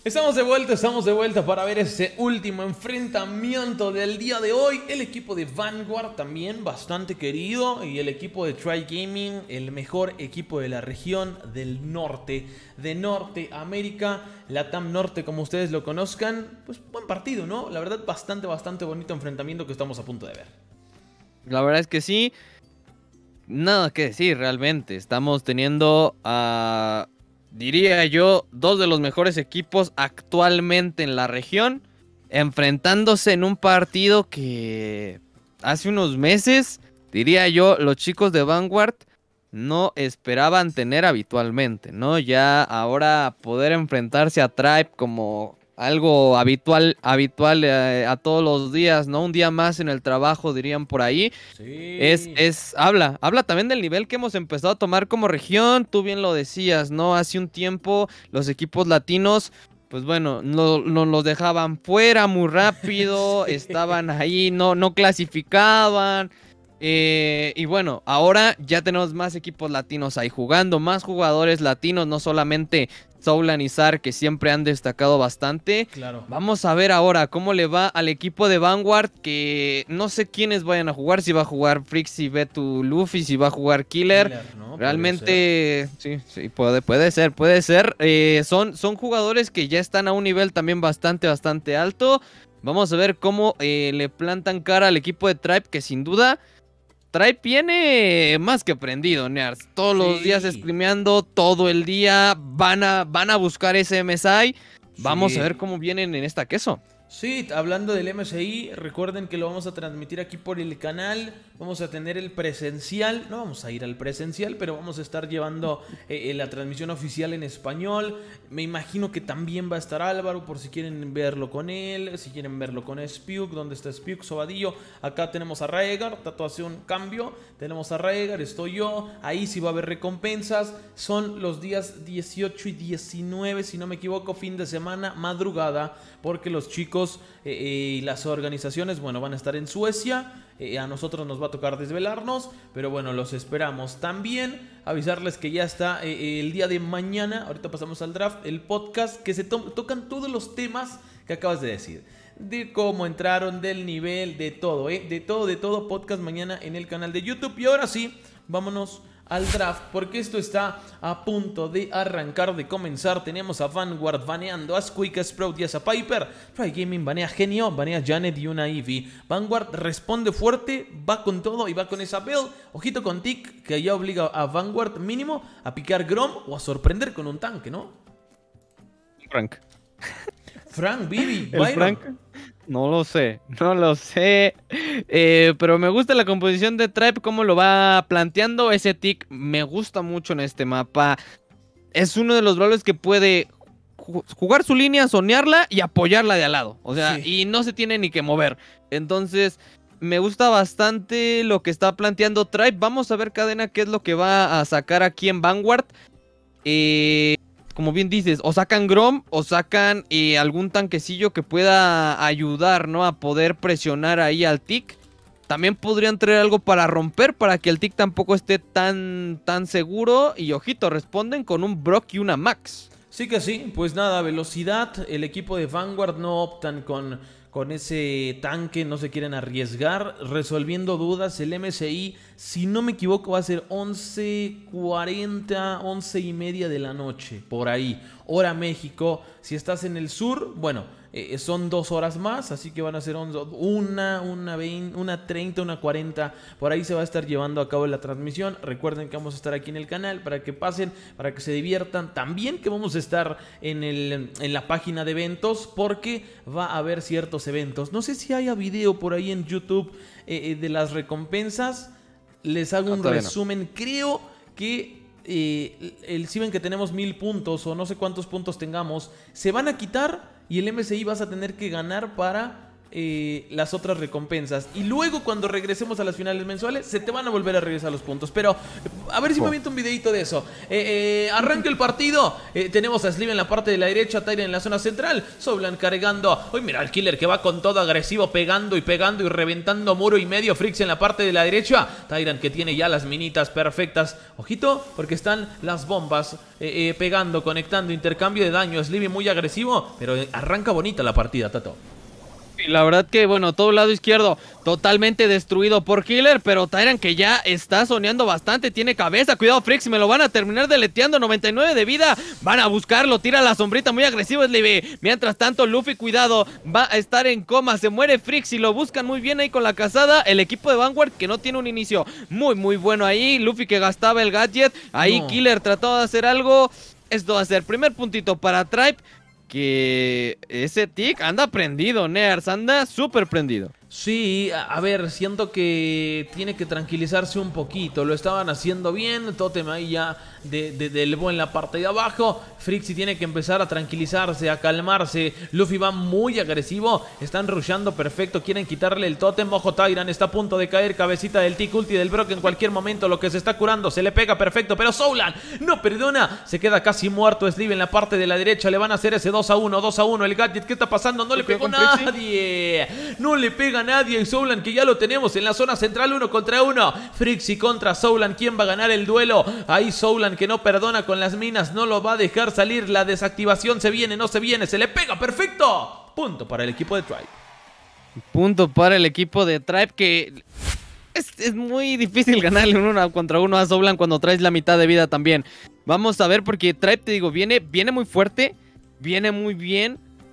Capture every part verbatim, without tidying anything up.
Estamos de vuelta, estamos de vuelta para ver ese último enfrentamiento del día de hoy. El equipo de Vanguard también bastante querido y el equipo de Tribe Gaming, el mejor equipo de la región del norte, de Norteamérica, Latam Norte como ustedes lo conozcan. Pues buen partido, ¿no? La verdad bastante, bastante bonito enfrentamiento que estamos a punto de ver. La verdad es que sí, nada que decir realmente. Estamos teniendo a... Uh... diría yo, dos de los mejores equipos actualmente en la región, enfrentándose en un partido que hace unos meses, diría yo, los chicos de Vanguard no esperaban tener habitualmente, ¿no? Ya ahora poder enfrentarse a Tribe como algo habitual, habitual eh, a todos los días, ¿no? Un día más en el trabajo, dirían por ahí. Sí. Es, es, habla, habla también del nivel que hemos empezado a tomar como región. Tú bien lo decías, ¿no? Hace un tiempo los equipos latinos, pues bueno, nos no, los dejaban fuera muy rápido, sí. Estaban ahí, no, no clasificaban. Eh, y bueno, ahora ya tenemos más equipos latinos ahí jugando, más jugadores latinos, no solamente Soulan y Zar, que siempre han destacado bastante. Claro. Vamos a ver ahora cómo le va al equipo de Vanguard, que no sé quiénes vayan a jugar, si va a jugar Frix, si Betu Luffy, si va a jugar Killer. Killer, ¿no? Realmente, sí, sí, puede, puede ser, puede ser. Eh, son, son jugadores que ya están a un nivel también bastante, bastante alto. Vamos a ver cómo eh, le plantan cara al equipo de Tribe, que sin duda... Tribe viene más que prendido, Nears. Todos sí. los días screameando, todo el día. Van a, van a buscar ese M S I. Vamos sí. a ver cómo vienen en esta queso. Sí, hablando del M S I, recuerden que lo vamos a transmitir aquí por el canal. Vamos a tener el presencial. No vamos a ir al presencial, pero vamos a estar llevando eh, la transmisión oficial en español. Me imagino que también va a estar Álvaro, por si quieren verlo con él, si quieren verlo con Spiuk. ¿Dónde está Spiuk? Sobadillo. Acá tenemos a Raegar, tatuación cambio. Tenemos a Raegar, estoy yo. Ahí sí va a haber recompensas. Son los días dieciocho y diecinueve, si no me equivoco, fin de semana, madrugada, porque los chicos y eh, eh, las organizaciones, bueno, van a estar en Suecia. Eh, a nosotros nos va a tocar desvelarnos, pero bueno, los esperamos. También avisarles que ya está eh, el día de mañana, ahorita pasamos al draft, el podcast que se to tocan todos los temas que acabas de decir, de cómo entraron, del nivel, de todo, ¿eh? de todo, de todo, podcast mañana en el canal de YouTube. Y ahora sí, vámonos al draft, porque esto está a punto de arrancar, de comenzar. Tenemos a Vanguard baneando a Squeak, a Sprout y a Piper. Tribe Gaming banea a Genio, banea a Janet y una Eevee. Vanguard responde fuerte, va con todo y va con esa build. Ojito con Tick, que ya obliga a Vanguard mínimo a picar Grom o a sorprender con un tanque, ¿no? Frank. Frank, Bibi, el Frank. No lo sé, no lo sé, eh, pero me gusta la composición de Tribe, cómo lo va planteando. Ese tick me gusta mucho en este mapa. Es uno de los brawlers que puede jugar su línea, sonearla y apoyarla de al lado. O sea, sí. y no se tiene ni que mover. Entonces, me gusta bastante lo que está planteando Tribe. Vamos a ver, Cadena, qué es lo que va a sacar aquí en Vanguard. Eh... Como bien dices, o sacan Grom o sacan eh, algún tanquecillo que pueda ayudar, ¿no? A poder presionar ahí al Tick. También podrían traer algo para romper, para que el Tick tampoco esté tan, tan seguro. Y ojito, responden con un Brock y una Max. Sí que sí, pues nada, velocidad. El equipo de Vanguard no optan con... con ese tanque, no se quieren arriesgar, resolviendo dudas. El M S I, si no me equivoco, va a ser once cuarenta, once y media de la noche, por ahí, hora México. Si estás en el sur, bueno, eh, son dos horas más, así que van a ser una, una, veinte, una treinta, una cuarenta, por ahí se va a estar llevando a cabo la transmisión. Recuerden que vamos a estar aquí en el canal para que pasen, para que se diviertan. También que vamos a estar en, el, en la página de eventos, porque va a haber ciertos eventos. No sé si haya video por ahí en YouTube eh, de las recompensas. Les hago un resumen. No. Creo que eh, el, si ven que tenemos mil puntos o no sé cuántos puntos tengamos, se van a quitar y el M S I vas a tener que ganar para Eh, las otras recompensas y luego cuando regresemos a las finales mensuales se te van a volver a regresar los puntos, pero a ver si me aviento un videito de eso. eh, eh, arranca el partido, eh, tenemos a Slive en la parte de la derecha, Tyran en la zona central, Soulane cargando, uy mira el killer que va con todo agresivo, pegando y pegando y reventando muro y medio, Frixie en la parte de la derecha, Tyran que tiene ya las minitas perfectas, ojito porque están las bombas eh, eh, pegando, conectando, intercambio de daño, Slive muy agresivo, pero arranca bonita la partida, Tato. La verdad que, bueno, todo el lado izquierdo totalmente destruido por Killer, pero Tyran que ya está soneando bastante, tiene cabeza, cuidado Frixie, me lo van a terminar deleteando, noventa y nueve de vida, van a buscarlo, tira la sombrita muy agresivo Slive, mientras tanto Luffy, cuidado, va a estar en coma, se muere Frixie, lo buscan muy bien ahí con la cazada, el equipo de Vanguard que no tiene un inicio muy muy bueno ahí, Luffy que gastaba el gadget, ahí no. Killer trató de hacer algo, esto va a ser primer puntito para Tribe, que ese tic anda prendido, Nears, anda súper prendido. Sí, a ver, siento que tiene que tranquilizarse un poquito. Lo estaban haciendo bien, Totem ahí ya de, de, del Bo en la parte de abajo. Frixie tiene que empezar a tranquilizarse, a calmarse. Luffy va muy agresivo, están rusheando perfecto, quieren quitarle el Totem. Ojo, Tyran está a punto de caer, cabecita del Tic ulti del Brock en cualquier momento. Lo que se está curando, se le pega perfecto, pero Soulane no perdona, se queda casi muerto Slive en la parte de la derecha. Le van a hacer ese dos a uno, dos a uno. El gadget, ¿qué está pasando? No le pegó nadie, no le pega nadie. Y Soulane que ya lo tenemos en la zona central, uno contra uno. Frixie contra Soulane, ¿quién va a ganar el duelo? Ahí Soulane que no perdona con las minas, no lo va a dejar salir. La desactivación se viene, no se viene, se le pega, perfecto. Punto para el equipo de Tribe. Punto para el equipo de Tribe que... Es, es muy difícil ganarle un uno contra uno a Soulane cuando traes la mitad de vida también. Vamos a ver porque Tribe, te digo, viene, viene muy fuerte, viene muy bien.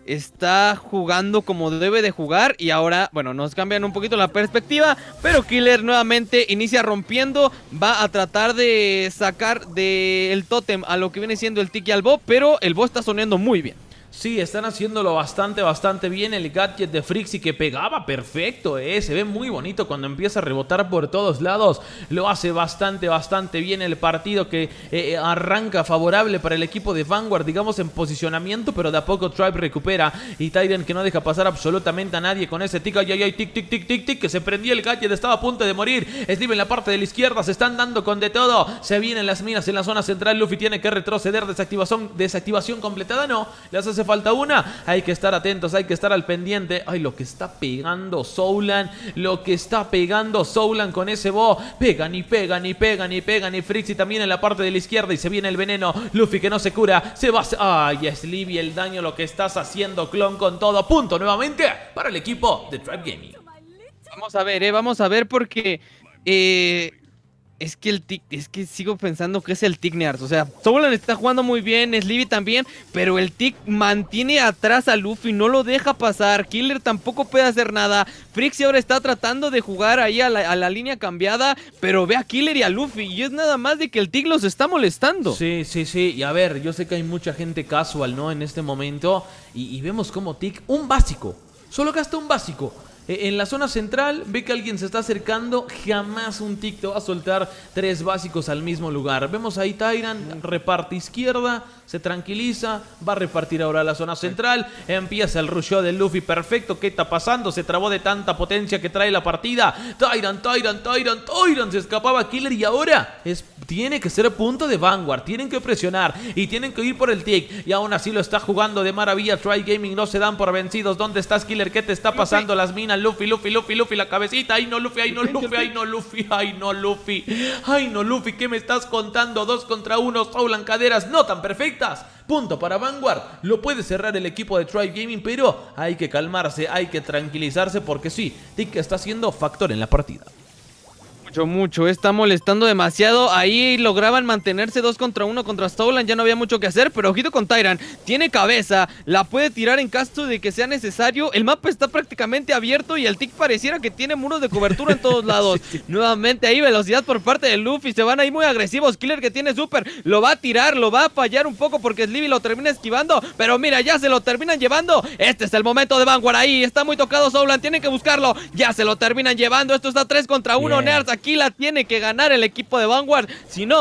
Está jugando como debe de jugar y ahora, bueno, nos cambian un poquito la perspectiva, pero Killer nuevamente inicia rompiendo, va a tratar de sacar del tótem a lo que viene siendo el Tiki al Bo, pero el Bo está sonando muy bien. Sí, están haciéndolo bastante, bastante bien. El gadget de Frixie que pegaba perfecto, eh. Se ve muy bonito cuando empieza a rebotar por todos lados. Lo hace bastante, bastante bien el partido que eh, arranca favorable para el equipo de Vanguard, digamos en posicionamiento, pero de a poco Tribe recupera. Y Tyran que no deja pasar absolutamente a nadie con ese tic, ay, ay, ay, tic, tic, tic, tic, tic, que se prendía el gadget, estaba a punto de morir. Slive en la parte de la izquierda, se están dando con de todo. Se vienen las minas en la zona central, Luffy tiene que retroceder, desactivación, desactivación completada, no, le hace falta una, hay que estar atentos, hay que estar al pendiente. Ay, lo que está pegando Soulane, lo que está pegando Soulane con ese Bo, pegan y pegan y pegan y pegan y Frixie también en la parte de la izquierda y se viene el veneno, Luffy que no se cura, se va, ay, Slive el daño, lo que estás haciendo, clon con todo, punto nuevamente para el equipo de Tribe Gaming. Vamos a ver, eh, vamos a ver porque eh... Es que el tic, es que sigo pensando que es el tic Nears, o sea, Soulane está jugando muy bien, Slive también, pero el tic mantiene atrás a Luffy, no lo deja pasar, Killer tampoco puede hacer nada, Frixie ahora está tratando de jugar ahí a la, a la línea cambiada, pero ve a Killer y a Luffy, y es nada más de que el tic los está molestando. Sí, sí, sí, y a ver, yo sé que hay mucha gente casual, ¿no? En este momento, y, y vemos como tic, un básico, solo gasta un básico. En la zona central ve que alguien se está acercando, jamás un tic te va a soltar tres básicos al mismo lugar. Vemos ahí Tyran, reparte izquierda, se tranquiliza, va a repartir ahora a la zona central, empieza el rusheo de Luffy, perfecto, ¿qué está pasando? Se trabó de tanta potencia que trae la partida, Tyran, Tyran, Tyran, Tyran, se escapaba Killer y ahora es, tiene que ser punto de Vanguard, tienen que presionar y tienen que ir por el tic y aún así lo está jugando de maravilla Tribe Gaming, no se dan por vencidos. ¿Dónde estás, Killer? ¿Qué te está pasando? Las minas, Luffy, Luffy, Luffy, Luffy, la cabecita, ay no Luffy, ay no Luffy, ay no Luffy, ay no Luffy, ay no Luffy, ¿qué me estás contando? Dos contra uno, Soulane caderas no tan perfectas, punto para Vanguard, lo puede cerrar el equipo de Tribe Gaming, pero hay que calmarse, hay que tranquilizarse porque sí, Tic está siendo factor en la partida. Mucho, mucho, está molestando demasiado. Ahí lograban mantenerse dos contra uno contra Soulane, ya no había mucho que hacer, pero ojito con Tyran, tiene cabeza, la puede tirar en caso de que sea necesario. El mapa está prácticamente abierto y el tic pareciera que tiene muros de cobertura en todos lados. Sí, sí. Nuevamente ahí velocidad por parte de Luffy, se van ahí muy agresivos. Killer que tiene super, lo va a tirar, lo va a fallar un poco porque Slive lo termina esquivando, pero mira, ya se lo terminan llevando. Este es el momento de Vanguard, ahí está muy tocado Soulane, tienen que buscarlo, ya se lo terminan llevando. Esto está tres contra uno, Nears, aquí la tiene que ganar el equipo de Vanguard, si no,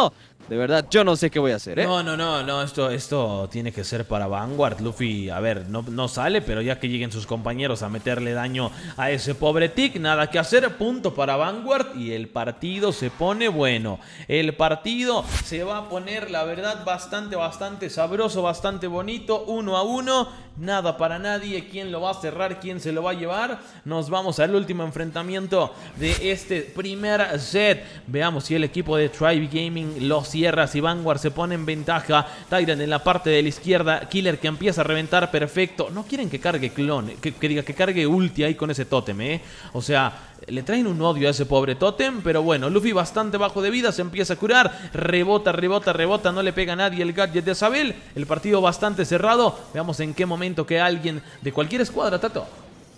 De verdad, yo no sé qué voy a hacer, ¿eh? No, no, no, no, esto, esto tiene que ser para Vanguard. Luffy, a ver, no, no sale, pero ya que lleguen sus compañeros a meterle daño a ese pobre Tick, nada que hacer, punto para Vanguard y el partido se pone bueno. El partido se va a poner, la verdad, bastante, bastante sabroso, bastante bonito, uno a uno, nada para nadie. ¿Quién lo va a cerrar? ¿Quién se lo va a llevar? Nos vamos al último enfrentamiento de este primer set. Veamos si el equipo de Tribe Gaming lo cierra, si Vanguard se pone en ventaja. Tyrant en la parte de la izquierda, Killer que empieza a reventar, perfecto. No quieren que cargue clon, que, que diga que cargue ulti ahí con ese tótem, eh. O sea, le traen un odio a ese pobre tótem, pero bueno, Luffy bastante bajo de vida, se empieza a curar, rebota, rebota, rebota, no le pega a nadie el gadget de Sabel. El partido bastante cerrado. Veamos en qué momento que alguien de cualquier escuadra, Tato.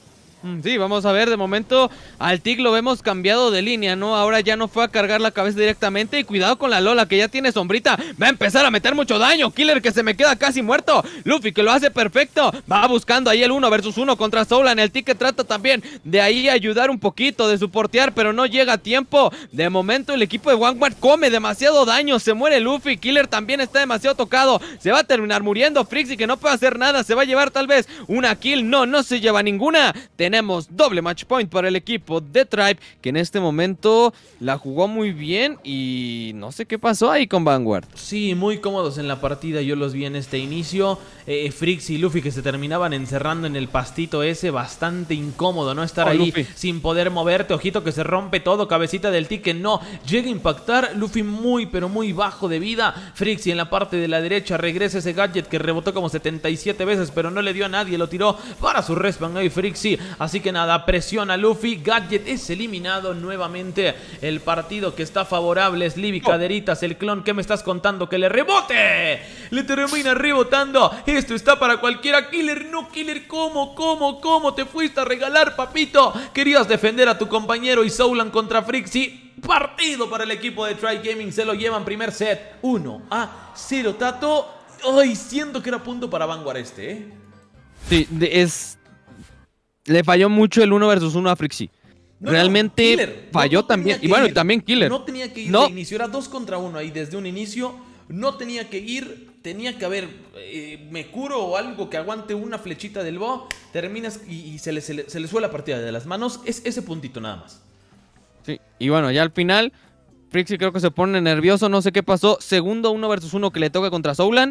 Sí, vamos a ver, de momento al Tick lo vemos cambiado de línea, ¿no? Ahora ya no fue a cargar la cabeza directamente y cuidado con la Lola que ya tiene sombrita, va a empezar a meter mucho daño, Killer que se me queda casi muerto, Luffy que lo hace perfecto, va buscando ahí el uno versus uno contra Soulan, el Tick que trata también de ahí ayudar un poquito, de soportear, pero no llega a tiempo. De momento el equipo de Vanguard come demasiado daño, se muere Luffy, Killer también está demasiado tocado, se va a terminar muriendo, Frixie que no puede hacer nada, se va a llevar tal vez una kill, no, no se lleva ninguna. Tenemos doble match point para el equipo de Tribe, que en este momento la jugó muy bien y no sé qué pasó ahí con Vanguard. Sí, muy cómodos en la partida, yo los vi en este inicio. eh, Frix y Luffy que se terminaban encerrando en el pastito ese, bastante incómodo, ¿no? Estar oh, ahí Luffy sin poder moverte, ojito que se rompe todo, cabecita del Tick que no llega a impactar. Luffy muy pero muy bajo de vida. Frix y en la parte de la derecha regresa ese gadget que rebotó como setenta y siete veces, pero no le dio a nadie, lo tiró para su respawn ahí Frixie, así que nada, presiona a Luffy, Gadget es eliminado nuevamente. El partido que está favorable es Libby oh. Caderitas, el clon, ¿qué me estás contando? ¡Que le rebote! Le termina rebotando, esto está para cualquiera. Killer, no, Killer, ¿cómo, cómo, cómo te fuiste a regalar, papito? Querías defender a tu compañero y Soulan contra Frixie. Partido para el equipo de Tribe Gaming, se lo llevan primer set, uno a cero, Tato. Ay, siento que era punto para Vanguard este, ¿eh? Sí, es... Le falló mucho el uno versus uno a Frixie. No, Realmente no, Killer, falló no, no también. Y bueno, ir. también Killer. No tenía que ir no. de inicio. Era dos contra uno ahí desde un inicio. No tenía que ir. Tenía que haber eh, me curo o algo que aguante una flechita del Bo. Terminas y, y se, le, se, le, se le suele la partida de las manos. Es ese puntito nada más. Sí, y bueno, ya al final Frixie creo que se pone nervioso. No sé qué pasó. Segundo uno versus uno que le toca contra Soulan.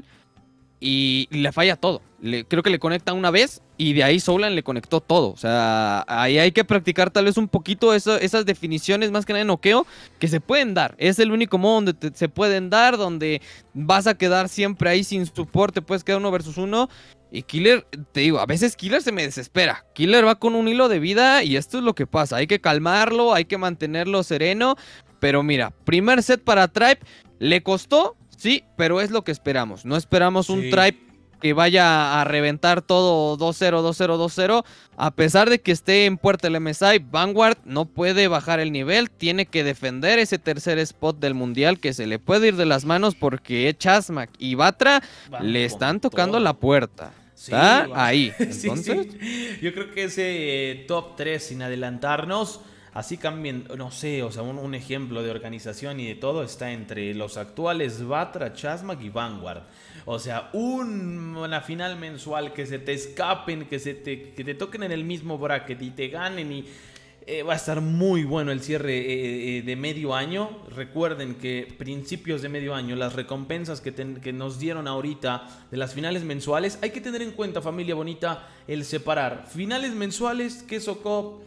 Y le falla todo. Le, creo que le conecta una vez y de ahí Soulan le conectó todo. O sea, ahí hay que practicar tal vez un poquito eso, esas definiciones más que nada de noqueo que se pueden dar. Es el único modo donde te, se pueden dar, donde vas a quedar siempre ahí sin soporte, puedes quedar uno versus uno. Y Killer, te digo, a veces Killer se me desespera. Killer va con un hilo de vida y esto es lo que pasa. Hay que calmarlo, hay que mantenerlo sereno. Pero mira, primer set para Tribe, le costó. Sí, pero es lo que esperamos. No esperamos un sí. Tribe que vaya a reventar todo dos cero, dos cero, dos cero. A pesar de que esté en puerta el M S I, Vanguard no puede bajar el nivel. Tiene que defender ese tercer spot del mundial que se le puede ir de las manos porque Chasmac y Batra Van le están tocando todo. La puerta. Sí, Está va. ahí. Entonces, sí, sí. Yo creo que ese eh, top tres sin adelantarnos... Así cambien, no sé, o sea, un, un ejemplo de organización y de todo está entre los actuales Batra, Chasmac y Vanguard. O sea, un, una final mensual que se te escapen, que, se te, que te toquen en el mismo bracket y te ganen y... Eh, va a estar muy bueno el cierre eh, eh, de medio año. Recuerden que principios de medio año, las recompensas que, ten, que nos dieron ahorita de las finales mensuales, hay que tener en cuenta, familia bonita, el separar finales mensuales, Queso Cup,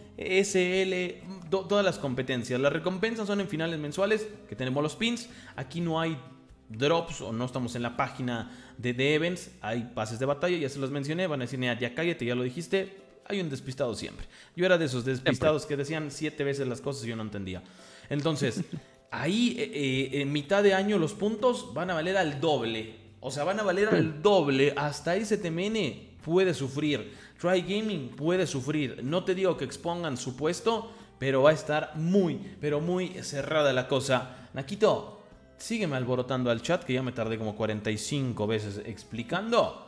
S L, do, todas las competencias. Las recompensas son en finales mensuales, que tenemos los pins. Aquí no hay drops o no estamos en la página de, de events. Hay pases de batalla, ya se los mencioné. Van a decir, ya cállate, ya lo dijiste. Hay un despistado siempre. Yo era de esos despistados siempre. Que decían siete veces las cosas y yo no entendía. Entonces, ahí eh, eh, en mitad de año los puntos van a valer al doble. O sea, van a valer al doble. Hasta ese T M N puede sufrir. Try Gaming puede sufrir. No te digo que expongan su puesto, pero va a estar muy, pero muy cerrada la cosa. Naquito, sígueme alborotando al chat, que ya me tardé como cuarenta y cinco veces explicando.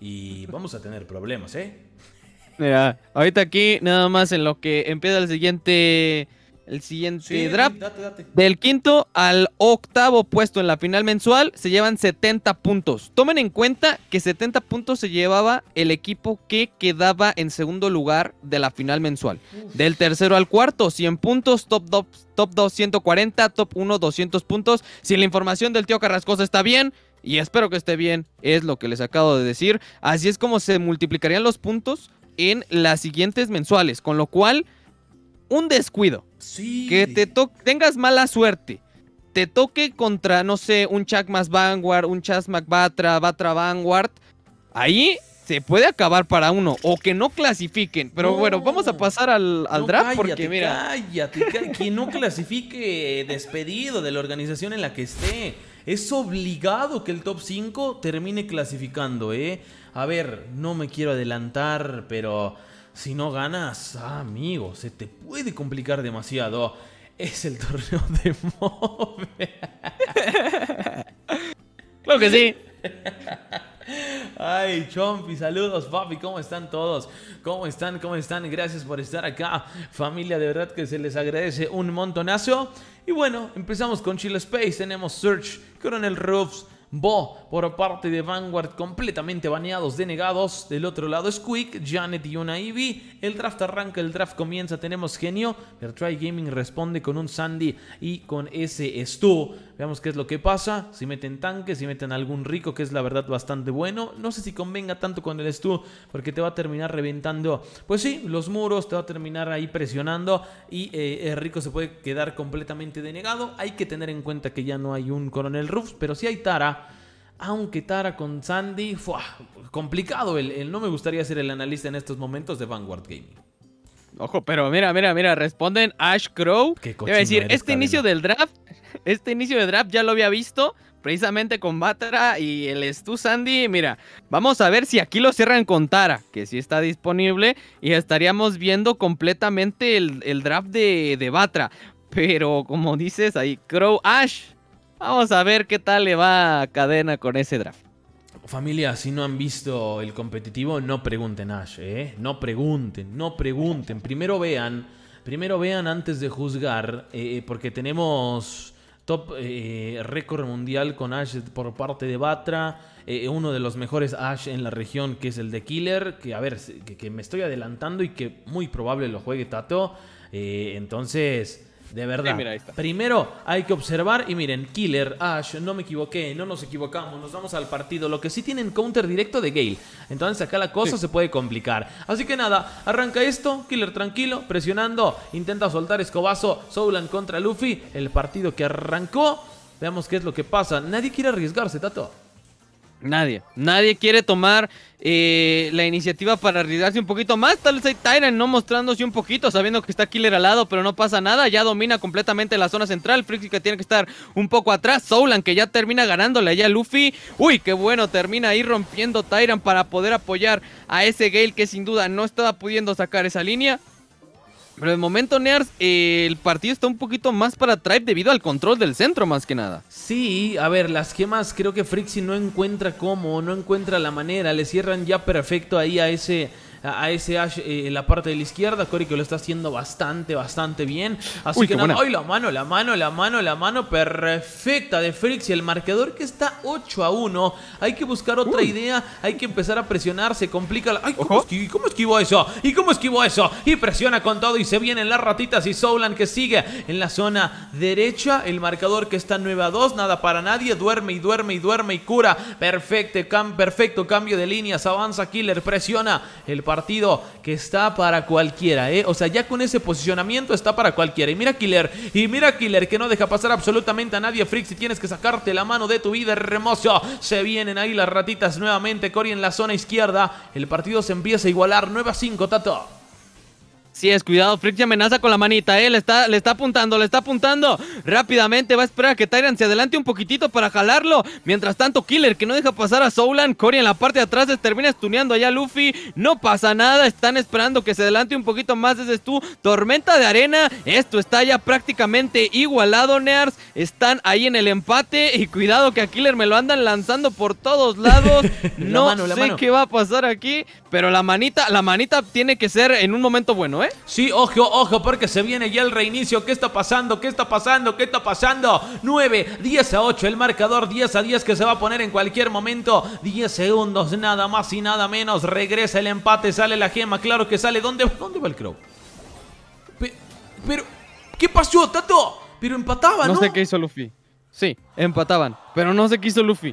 Y vamos a tener problemas, ¿eh? Mira, ahorita aquí nada más en lo que empieza el siguiente el siguiente Sí, draft. date, date. Del quinto al octavo puesto en la final mensual se llevan setenta puntos. Tomen en cuenta que setenta puntos se llevaba el equipo que quedaba en segundo lugar de la final mensual. Uf. Del tercero al cuarto, cien puntos, top dos, top dos, ciento cuarenta, top uno, doscientos puntos. Si la información del tío Carrascosa está bien, y espero que esté bien, es lo que les acabo de decir, así es como se multiplicarían los puntos en las siguientes mensuales, con lo cual, un descuido. Sí. Que te to- tengas mala suerte, te toque contra, no sé, un Chakmas Vanguard, un Chasmac Batra, Batra Vanguard, ahí se puede acabar para uno, o que no clasifiquen. Pero no, bueno, vamos a pasar al, al no, draft, cállate, porque mira... Cállate, cállate, quien no clasifique despedido de la organización en la que esté. Es obligado que el top cinco termine clasificando, ¿eh? A ver, no me quiero adelantar, pero... Si no ganas, ah, amigo, se te puede complicar demasiado. Es el torneo de Move. Claro que sí. Ay, Chompi, saludos, papi, ¿cómo están todos? ¿Cómo están? ¿Cómo están? Gracias por estar acá, familia, de verdad que se les agradece un montonazo. Y bueno, empezamos con Chill Space, tenemos Search, Coronel Roofs, Bo por parte de Vanguard, completamente baneados, denegados. Del otro lado Squeak, Janet y una Ivy. El draft arranca, el draft comienza. Tenemos Genio, pero Try Gaming responde con un Sandy y con ese Stu. Veamos qué es lo que pasa. Si meten tanque, si meten algún Rico, que es la verdad bastante bueno. No sé si convenga tanto con el Stu, porque te va a terminar reventando, pues sí, los muros. Te va a terminar ahí presionando. Y eh, el Rico se puede quedar completamente denegado. Hay que tener en cuenta que ya no hay un Coronel Ruffs, pero sí hay Tara. Aunque Tara con Sandy, ¡fua! Complicado. El, el, no me gustaría ser el analista en estos momentos de Vanguard Gaming. Ojo, pero mira, mira, mira, responden Ash Crow. Debe decir, este cadena. inicio del draft, este inicio del draft ya lo había visto, precisamente con Batra y el Stu Sandy. Mira, vamos a ver si aquí lo cierran con Tara, que sí está disponible, y estaríamos viendo completamente el, el draft de, de Batra. Pero como dices ahí, Crow Ash. Vamos a ver qué tal le va a Cadena con ese draft. Familia, si no han visto el competitivo, no pregunten, Ash, ¿eh? No pregunten, no pregunten. Primero vean, primero vean antes de juzgar, eh, porque tenemos top eh, récord mundial con Ash por parte de Batra. Eh, uno de los mejores Ash en la región, que es el de Killer, que a ver, que, que me estoy adelantando y que muy probable lo juegue Tato. Eh, entonces... De verdad, sí, mira, primero hay que observar y miren, Killer, Ash, no me equivoqué, no nos equivocamos, nos vamos al partido. Lo que sí tienen counter directo de Gale, entonces acá la cosa sí. se puede complicar. Así que nada, arranca esto, Killer tranquilo, presionando, intenta soltar escobazo, Soulan contra Luffy, el partido que arrancó. Veamos qué es lo que pasa, nadie quiere arriesgarse, Tato. Nadie, nadie quiere tomar eh, la iniciativa para arriesgarse un poquito más. Tal vez hay Tyrant no mostrándose un poquito, sabiendo que está Killer al lado, pero no pasa nada. Ya domina completamente la zona central. Frixie que tiene que estar un poco atrás. Soulan que ya termina ganándole allá a Luffy. Uy, qué bueno, termina ahí rompiendo Tyrant para poder apoyar a ese Gale que sin duda no estaba pudiendo sacar esa línea. Pero de momento, Nears, eh, el partido está un poquito más para Tribe debido al control del centro, más que nada. Sí, a ver, las gemas creo que Frixie no encuentra cómo, no encuentra la manera. Le cierran ya perfecto ahí a ese... a ese Ash en eh, la parte de la izquierda. Cory que lo está haciendo bastante, bastante bien. Así Uy, que nada, ¡ay, la mano, la mano, la mano, la mano perfecta de Frixie! El marcador que está ocho a uno. Hay que buscar otra Uy. idea. Hay que empezar a presionar. Se complica la... ¡Ay, ¿cómo, esquiv ¿cómo esquivó eso? ¿Y cómo esquivó eso? Y presiona con todo y se vienen las ratitas y Soulan que sigue en la zona derecha. El marcador que está nueve a dos. Nada para nadie. Duerme y duerme y duerme y cura. Perfecto, cam perfecto cambio de líneas. Avanza Killer. Presiona el partido que está para cualquiera, ¿eh? O sea, ya con ese posicionamiento está para cualquiera. Y mira Killer, y mira Killer que no deja pasar absolutamente a nadie. Frixie, tienes que sacarte la mano de tu vida, hermoso. Se vienen ahí las ratitas nuevamente. Cory en la zona izquierda. El partido se empieza a igualar. nueve a cinco, Tato. Sí, es cuidado, Frixie amenaza con la manita, eh, le está, le está apuntando, le está apuntando. Rápidamente va a esperar a que Tyrant se adelante un poquitito para jalarlo. Mientras tanto, Killer que no deja pasar a Soulan. Cory en la parte de atrás les termina stuneando allá a Luffy. No pasa nada, están esperando que se adelante un poquito más desde Stu. Tormenta de arena, esto está ya prácticamente igualado, Nears. Están ahí en el empate y cuidado que a Killer me lo andan lanzando por todos lados. No mano, sé qué va a pasar aquí, pero la manita, la manita tiene que ser en un momento bueno, ¿eh? ¿eh? Sí, ojo, ojo, porque se viene ya el reinicio. ¿Qué está pasando? ¿Qué está pasando? ¿Qué está pasando? nueve, diez a ocho, el marcador diez a diez que se va a poner en cualquier momento. diez segundos, nada más y nada menos. Regresa el empate, sale la gema, claro que sale. ¿Dónde, dónde va el Crow? Pe- Pero, ¿qué pasó, Tato? Pero empataba, ¿no? No sé qué hizo Luffy. Sí, empataban, pero no sé qué hizo Luffy.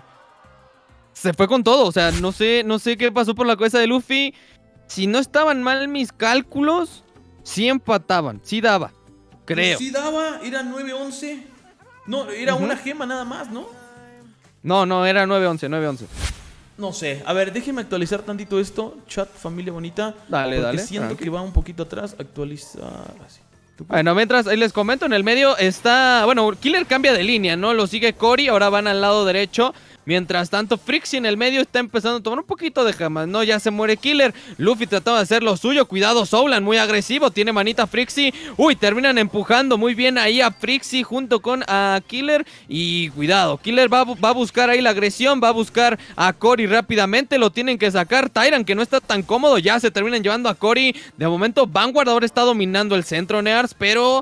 Se fue con todo, o sea, no sé, no sé qué pasó por la cabeza de Luffy. Si no estaban mal mis cálculos, sí empataban, sí daba, creo. Sí daba, era nueve once. No, era Ujú. una gema nada más, ¿no? No, no, era nueve once, nueve once. No sé, a ver, déjenme actualizar tantito esto. Chat, familia bonita. Dale, porque dale, siento tranqui. que va un poquito atrás. Actualizar, así. ¿Tú qué? Bueno, mientras ahí les comento, en el medio está... Bueno, Killer cambia de línea, ¿no? Lo sigue Cory, ahora van al lado derecho. Mientras tanto, Frixie en el medio está empezando a tomar un poquito de gemas, ¿no? Ya se muere Killer. Luffy trataba de hacer lo suyo. Cuidado, Soulan, muy agresivo. Tiene manita Frixie. Uy, terminan empujando muy bien ahí a Frixie junto con a Killer. Y cuidado, Killer va, a bu- va a buscar ahí la agresión. Va a buscar a Cory rápidamente. Lo tienen que sacar. Tyrant, que no está tan cómodo. Ya se terminan llevando a Cory. De momento, Vanguard ahora está dominando el centro, Nears, pero...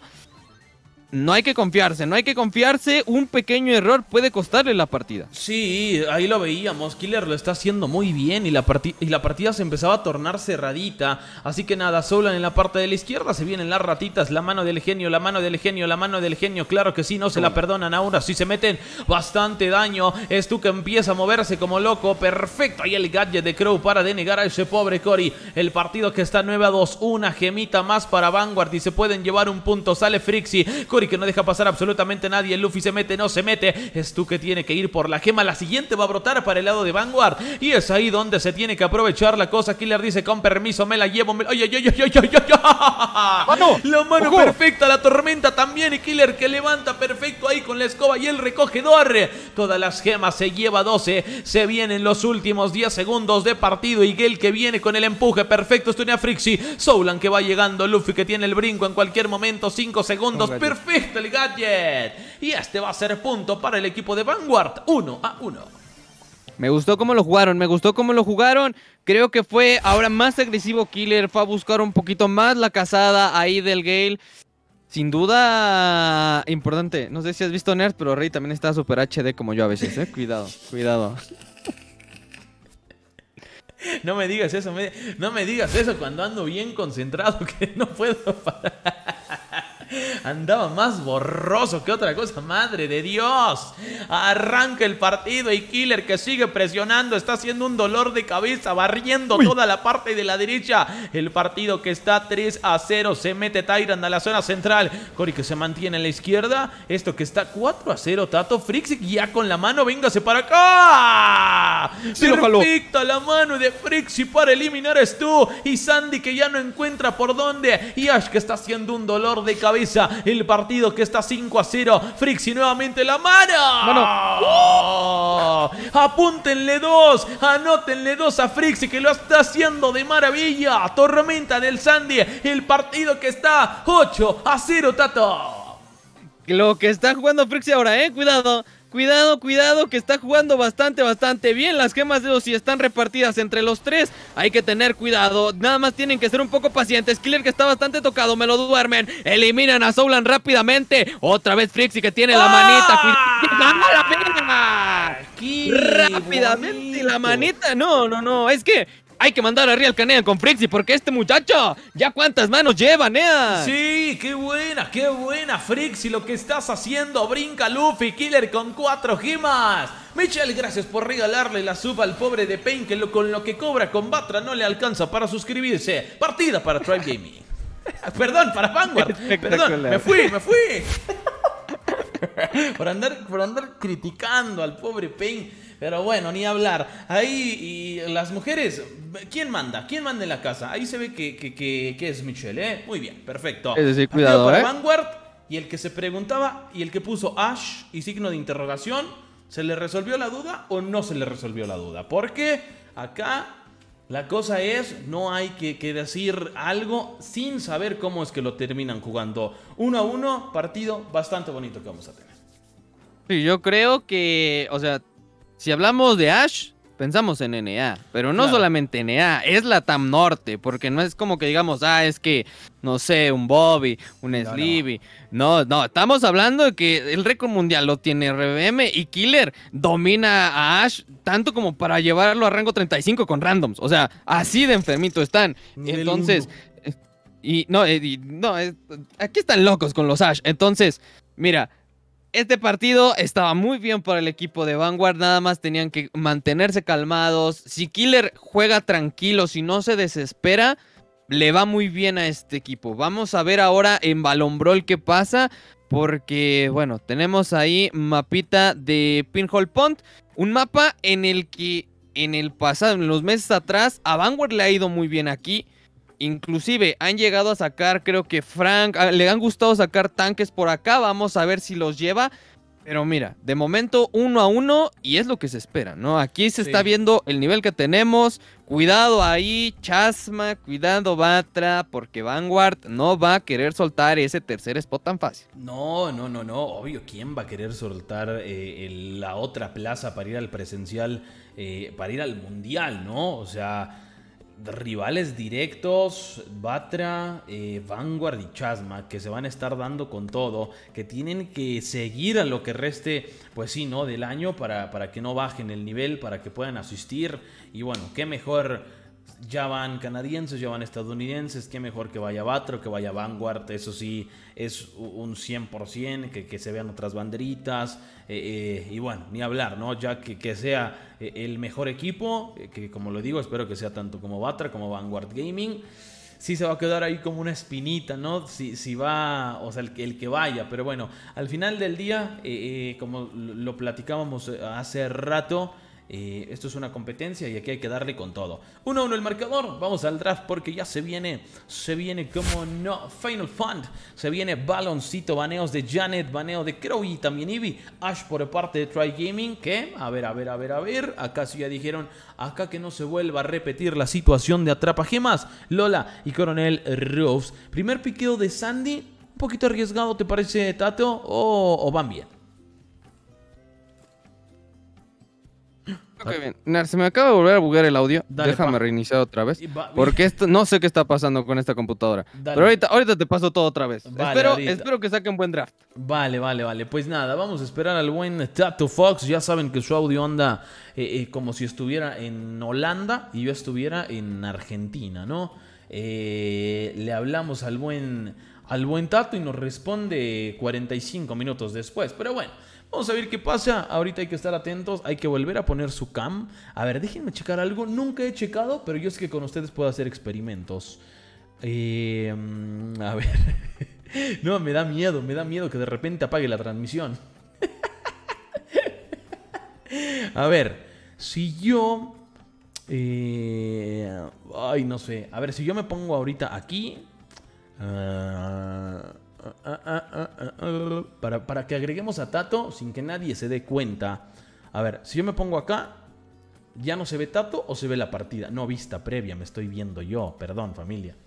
No hay que confiarse, no hay que confiarse. Un pequeño error puede costarle la partida. Sí, ahí lo veíamos. Killer lo está haciendo muy bien y la, parti- y la partida se empezaba a tornar cerradita. Así que nada, Soulan en la parte de la izquierda. Se vienen las ratitas, la mano del genio, la mano del genio, la mano del genio. Claro que sí, no se la perdonan ahora. Sí se meten bastante daño. Es tú que empieza a moverse como loco. Perfecto, ahí el gadget de Crow para denegar a ese pobre Cory. El partido que está nueve a dos. Una gemita más para Vanguard y se pueden llevar un punto. Sale Frixie. Cory que no deja pasar absolutamente a nadie. Luffy se mete, no se mete. Es tú que tiene que ir por la gema. La siguiente va a brotar para el lado de Vanguard. Y es ahí donde se tiene que aprovechar la cosa. Killer dice, con permiso, me la llevo. Me... ¡Ay, ay, ay, ay, ay, ay, ay! ¡Mano! La mano ¡Ojo! perfecta, la tormenta también. Y Killer que levanta perfecto ahí con la escoba y el recogedor. Todas las gemas se lleva doce. Se vienen los últimos diez segundos de partido. Y Gale que viene con el empuje perfecto. Esto a Frixie. Soulan que va llegando. Luffy que tiene el brinco en cualquier momento. cinco segundos. Perfecto el gadget. Y este va a ser punto para el equipo de Vanguard. uno a uno. Me gustó cómo lo jugaron, me gustó cómo lo jugaron. Creo que fue ahora más agresivo Killer. Fue a buscar un poquito más la cazada ahí del Gale. Sin duda importante. No sé si has visto Nerds, pero Rey también está super H D como yo a veces, ¿eh? Cuidado, cuidado. No me digas eso, me- no me digas eso cuando ando bien concentrado que no puedo parar. Andaba más borroso que otra cosa, madre de Dios. Arranca el partido y Killer que sigue presionando. Está haciendo un dolor de cabeza, barriendo Uy. toda la parte de la derecha. El partido que está tres a cero. Se mete Tyrant a la zona central. Cory que se mantiene en la izquierda. Esto que está cuatro a cero. Tato Frixie ya con la mano. Véngase para acá. Sí lo jaló. Perfecta la mano de Frixie para eliminar a Stu. Y Sandy que ya no encuentra por dónde. Y Ash que está haciendo un dolor de cabeza. El partido que está cinco a cero. Frixie nuevamente la mano. Mano. ¡Oh! Apúntenle dos. Anótenle dos a Frixie que lo está haciendo de maravilla. Tormenta del Sandy. El partido que está ocho a cero, Tato. Lo que está jugando Frixie ahora, eh, cuidado. Cuidado, cuidado, que está jugando bastante, bastante bien. Las gemas de Osi están repartidas entre los tres. Hay que tener cuidado. Nada más tienen que ser un poco pacientes. Killer que está bastante tocado, me lo duermen. Eliminan a Soulan rápidamente. Otra vez Frixie que tiene la manita. Cuidado. ¡Ah, la pena! ¡Qué Rápidamente la bonito! manita. No, no, no. Es que hay que mandar a Real Canea con Frixie porque este muchacho ya cuántas manos lleva, Nea. Sí, qué buena, qué buena, Frixie, lo que estás haciendo. Brinca Luffy, Killer con cuatro gemas. Michelle, gracias por regalarle la sub al pobre de Pain, que lo, con lo que cobra con Batra no le alcanza para suscribirse. Partida para Tribe Gaming. Perdón, para Vanguard. Perdón, me fui, me fui. por, andar, por andar criticando al pobre Pain. Pero bueno, ni hablar. Ahí y las mujeres, ¿quién manda? ¿Quién manda en la casa? Ahí se ve que, que, que, que es Michelle, ¿eh? Muy bien, perfecto. Es decir, Partido cuidado, para ¿eh? Vanguard. Y el que se preguntaba y el que puso Ash y signo de interrogación, ¿se le resolvió la duda o no se le resolvió la duda? Porque acá la cosa es, no hay que, que decir algo sin saber cómo es que lo terminan jugando. Uno a uno, partido bastante bonito que vamos a tener. Sí, yo creo que, o sea, si hablamos de Ash, pensamos en N A, pero no Claro. solamente N A, es la T A M Norte, porque no es como que digamos, ah, es que, no sé, un Bobby, un No, Sleevy. No, no, estamos hablando de que el récord mundial lo tiene R B M y Killer domina a Ash tanto como para llevarlo a rango treinta y cinco con randoms. O sea, así de enfermito están. Nivel Entonces, uno. y no, eh, y, no, es- aquí están locos con los Ash. Entonces, mira. Este partido estaba muy bien para el equipo de Vanguard, nada más tenían que mantenerse calmados. Si Killer juega tranquilo, si no se desespera, le va muy bien a este equipo. Vamos a ver ahora en Balón Brawl qué pasa, porque, bueno, tenemos ahí mapita de Pinhole Pond, un mapa en el que en el pasado, en los meses atrás, a Vanguard le ha ido muy bien aquí. Inclusive han llegado a sacar, creo que Frank, ah, le han gustado sacar tanques por acá, vamos a ver si los lleva. Pero mira, de momento uno a uno y es lo que se espera, ¿no? Aquí se Sí. está viendo el nivel que tenemos. Cuidado ahí, Chasma, cuidado Batra, porque Vanguard no va a querer soltar ese tercer spot tan fácil. No, no, no, no. Obvio, ¿quién va a querer soltar eh, el- la otra plaza para ir al presencial, eh, para ir al mundial, ¿no? O sea, rivales directos, Batra, eh, Vanguard y Chasma, que se van a estar dando con todo, que tienen que seguir a lo que reste, pues sí, ¿no? Del año para, para que no bajen el nivel, para que puedan asistir. Y bueno, qué mejor. Ya van canadienses, ya van estadounidenses, qué mejor que vaya Batra o que vaya Vanguard, eso sí, es un cien por ciento, que, que se vean otras banderitas, eh, eh, y bueno, ni hablar, ¿no? Ya que, que sea eh, el mejor equipo, eh, que como lo digo, espero que sea tanto como Batra como Vanguard Gaming. Sí se va a quedar ahí como una espinita, ¿no? Si, si va, o sea, el, el que vaya, pero bueno, al final del día, eh, eh, como lo platicábamos hace rato, Eh, esto es una competencia y aquí hay que darle con todo. uno a uno el marcador, vamos al draft porque ya se viene, se viene como no, Final Fund, se viene baloncito, baneos de Janet, baneo de Crow y también Eevee, Ash por parte de Try Gaming, que, a ver, a ver, a ver, a ver, acá sí ya dijeron, acá que no se vuelva a repetir la situación de atrapa gemas, Lola y Coronel Rose. Primer piqueo de Sandy, un poquito arriesgado, ¿te parece, Tato? ¿O, o van bien? Ok, bien. Nar, se me acaba de volver a buguear el audio. Dale, Déjame pa. reiniciar otra vez. Y va- Porque esto, no sé qué está pasando con esta computadora. Dale. Pero ahorita, ahorita te paso todo otra vez. Vale, espero, ahorita. espero que saquen buen draft. Vale, vale, vale. Pues nada, vamos a esperar al buen Tato Fox. Ya saben que su audio anda eh, eh, como si estuviera en Holanda y yo estuviera en Argentina, ¿no? Eh, le hablamos al buen, al buen Tato y nos responde cuarenta y cinco minutos después. Pero bueno, vamos a ver qué pasa. Ahorita hay que estar atentos. Hay que volver a poner su cam. A ver, déjenme checar algo. Nunca he checado, pero yo sé que con ustedes puedo hacer experimentos. Eh, a ver. No, me da miedo, me da miedo que de repente apague la transmisión. A ver, si yo... eh, ay, no sé. A ver, si yo me pongo ahorita aquí... ah, ah, ah, ah, ah, ah, para, para que agreguemos a Tato sin que nadie se dé cuenta. A ver, si yo me pongo acá... ¿Ya no se ve Tato o se ve la partida? No, vista previa, me estoy viendo yo. Perdón, familia.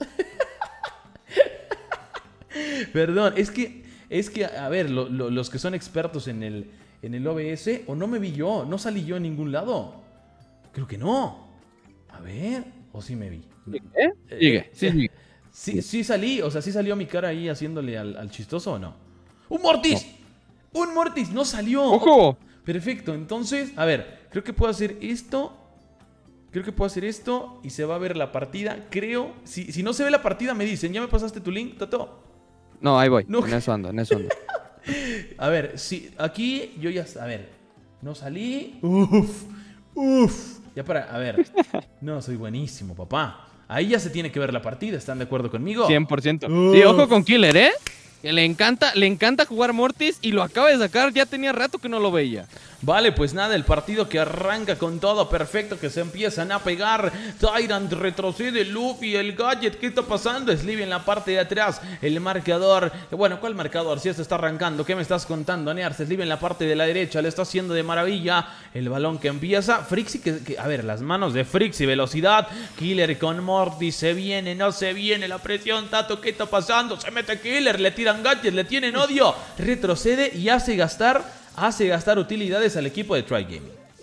Perdón, es que, es que, a ver, lo- lo- los que son expertos en el, en el O B S, o no me vi yo, no salí yo en ningún lado. Creo que no. A ver, o sí me vi. ¿Eh? Sigue, sí, sigue. Sí, sí salí, o sea, sí salió mi cara ahí haciéndole al, al chistoso o no. ¡Un Mortis! ¡Un Mortis! ¡No salió! ¡Ojo! Perfecto, entonces, a ver, creo que puedo hacer esto. Creo que puedo hacer esto y se va a ver la partida. Creo, si, si no se ve la partida me dicen, ¿ya me pasaste tu link, Tato? No, ahí voy. No. En eso ando, en eso ando. A ver, si aquí yo ya, a ver, no salí. Uf, uf. Ya para, a ver. No, soy buenísimo, papá. Ahí ya se tiene que ver la partida, ¿están de acuerdo conmigo? cien por ciento. Uf. Sí, ojo con Killer, ¿eh? Que le encanta, le encanta jugar Mortis y lo acaba de sacar. Ya tenía rato que no lo veía. Vale, pues nada, el partido que arranca con todo perfecto, que se empiezan a pegar. Tyrant retrocede, Luffy, el Gadget, ¿qué está pasando? Sleevy en la parte de atrás, el marcador. Bueno, ¿cuál marcador? Si esto está arrancando, ¿qué me estás contando, Nears? Sleevy en la parte de la derecha, le está haciendo de maravilla. El balón que empieza. Frixie, que, que, a ver, las manos de Frixie, velocidad. Killer con Morty, se viene, no se viene, la presión, Tato, ¿qué está pasando? Se mete Killer, le tiran Gadget, le tienen odio. Retrocede y hace gastar... hace gastar utilidades al equipo de Try Gaming.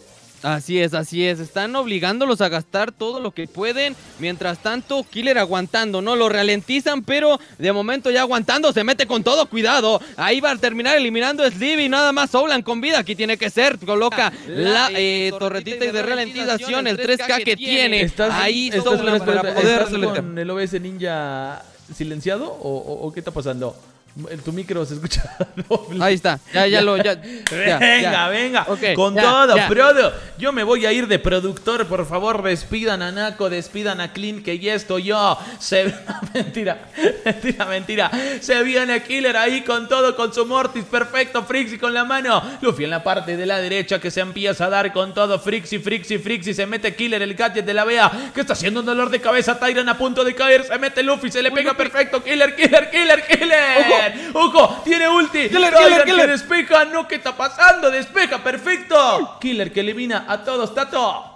Así es, así es, están obligándolos a gastar todo lo que pueden, mientras tanto Killer aguantando, ¿no? Lo ralentizan, pero de momento ya aguantando, se mete con todo, cuidado, ahí va a terminar eliminando a Sleevy, nada más Soulan con vida, aquí tiene que ser, coloca la eh, torretita de ralentización, el tres K que tiene, ¿Estás, ahí estás, Soulan espera, para espera, poder... ¿estás con el O B S Ninja silenciado o, o, o qué está pasando? Tu micro se escucha doble. Ahí está, ya, ya lo, ya. ya venga, ya. venga, Okay, con ya, todo, ya. Prodo. Yo me voy a ir de productor, por favor, despidan a Naco, despidan a Clean, que ya estoy yo. Se... mentira, mentira, mentira. Se viene Killer ahí con todo, con su Mortis, perfecto, Frixie con la mano. Luffy en la parte de la derecha que se empieza a dar con todo, Frixie, Frixie, Frixie, se mete Killer, el gadget de la Bea, que está haciendo un dolor de cabeza, Tyran a punto de caer, se mete Luffy, se le pega Uy, perfecto, Killer, Killer, Killer, Killer. Ojo. ¡Ojo! ¡Tiene ulti! ¡Killer, Tyran Killer, Killer! que despeja! ¡No! ¿Qué está pasando? ¡Despeja! ¡Perfecto! Killer que elimina a todos, Tato.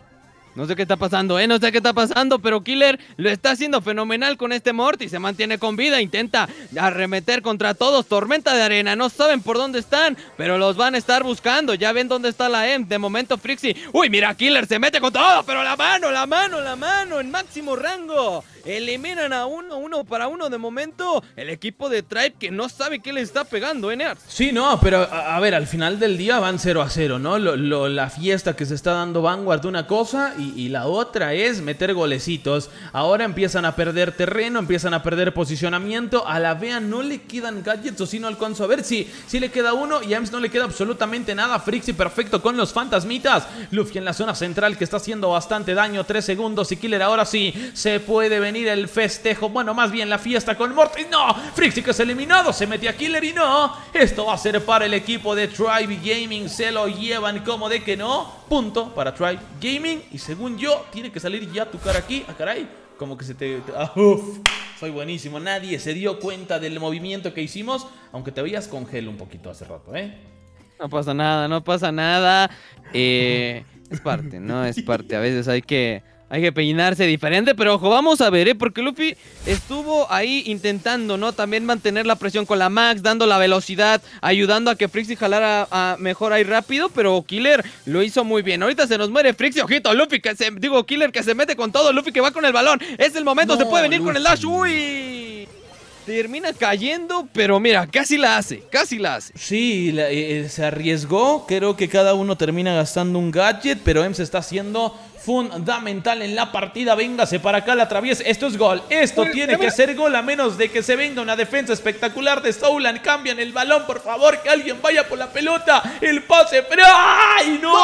No sé qué está pasando, eh, no sé qué está pasando, pero Killer lo está haciendo fenomenal con este Mortis, se mantiene con vida, intenta arremeter contra todos, tormenta de arena, no saben por dónde están, pero los van a estar buscando, ya ven dónde está la E M, de momento Frixie, uy, mira, Killer se mete con todo, pero la mano, la mano, la mano, en máximo rango, eliminan a uno, uno para uno de momento, el equipo de Tribe que no sabe qué le está pegando, eh, Nerds. Sí, no, pero a, a ver, al final del día van cero a cero, ¿no? Lo, lo, la fiesta que se está dando Vanguard una cosa y, y la otra es meter golecitos. Ahora empiezan a perder terreno, empiezan a perder posicionamiento. A la Bea no le quedan gadgets, o si no alcanzo a ver si, si le queda uno y a Ems no le queda absolutamente nada. Frixie perfecto con los fantasmitas. Luffy en la zona central que está haciendo bastante daño, tres segundos y Killer ahora sí se puede venir el festejo, bueno, más bien la fiesta con Mortis. No, Frixie que es eliminado, se mete a Killer y no, esto va a ser para el equipo de Tribe Gaming, se lo llevan como de que no. Punto para Tribe Gaming y según yo tiene que salir ya tu cara aquí, ah caray, como que se te... Ah, uf, soy buenísimo, nadie se dio cuenta del movimiento que hicimos, aunque te veías con gel un poquito hace rato, ¿eh? No pasa nada, no pasa nada, eh, es parte, ¿no? Es parte, a veces hay que... Hay que peinarse diferente, pero ojo, vamos a ver, ¿eh? Porque Luffy estuvo ahí intentando, ¿no? También mantener la presión con la Max, dando la velocidad, ayudando a que Frixie jalara a mejor ahí rápido, pero Killer lo hizo muy bien. Ahorita se nos muere Frixie, ojito, Luffy que se, digo, Killer que se mete con todo, Luffy que va con el balón, es el momento, no, se puede venir Luffy con el dash, uy... Termina cayendo, pero mira, casi la hace, casi la hace. Sí, la, eh, se arriesgó, creo que cada uno termina gastando un gadget, pero Ems está haciendo fundamental en la partida. Véngase para acá, la atraviesa, esto es gol, esto tiene que ser gol a menos de que se venga una defensa espectacular de Soulan. Cambian el balón, por favor, que alguien vaya por la pelota, el pase, pero ¡ay, no!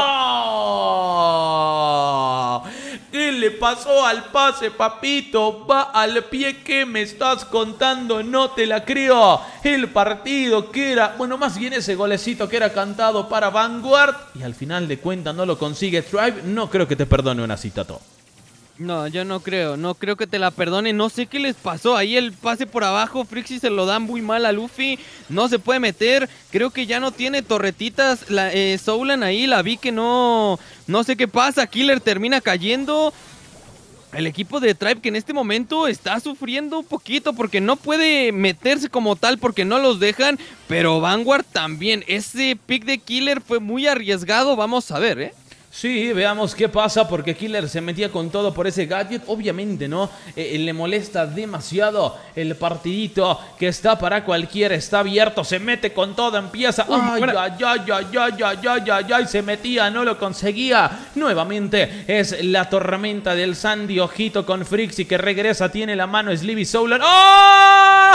¡No! ¿Qué le pasó al pase, papito? Va al pie, ¿qué me estás contando? No te la creo. El partido que era, bueno, más bien ese golecito que era cantado para Vanguard y al final de cuentas no lo consigue Tribe. No creo que te perdone una cita, Tato. No, yo no creo, no creo que te la perdone, no sé qué les pasó, ahí el pase por abajo, Frixie se lo da muy mal a Luffy, no se puede meter, creo que ya no tiene torretitas, la, eh, Soulan ahí, la vi que no, no sé qué pasa, Killer termina cayendo, el equipo de Tribe que en este momento está sufriendo un poquito porque no puede meterse como tal porque no los dejan, pero Vanguard también, ese pick de Killer fue muy arriesgado, vamos a ver, eh. Sí, veamos qué pasa porque Killer se metía con todo por ese gadget. Obviamente, ¿no? Eh, le molesta demasiado el partidito que está para cualquiera. Está abierto, se mete con todo, empieza. Uy, ay, ay, ay, ay, ay, ay, ay, ay, ay, se metía, no lo conseguía. Nuevamente es la tormenta del Sandy. Ojito con Frixie que regresa, tiene la mano Sleevy Soulan. ¡Oh!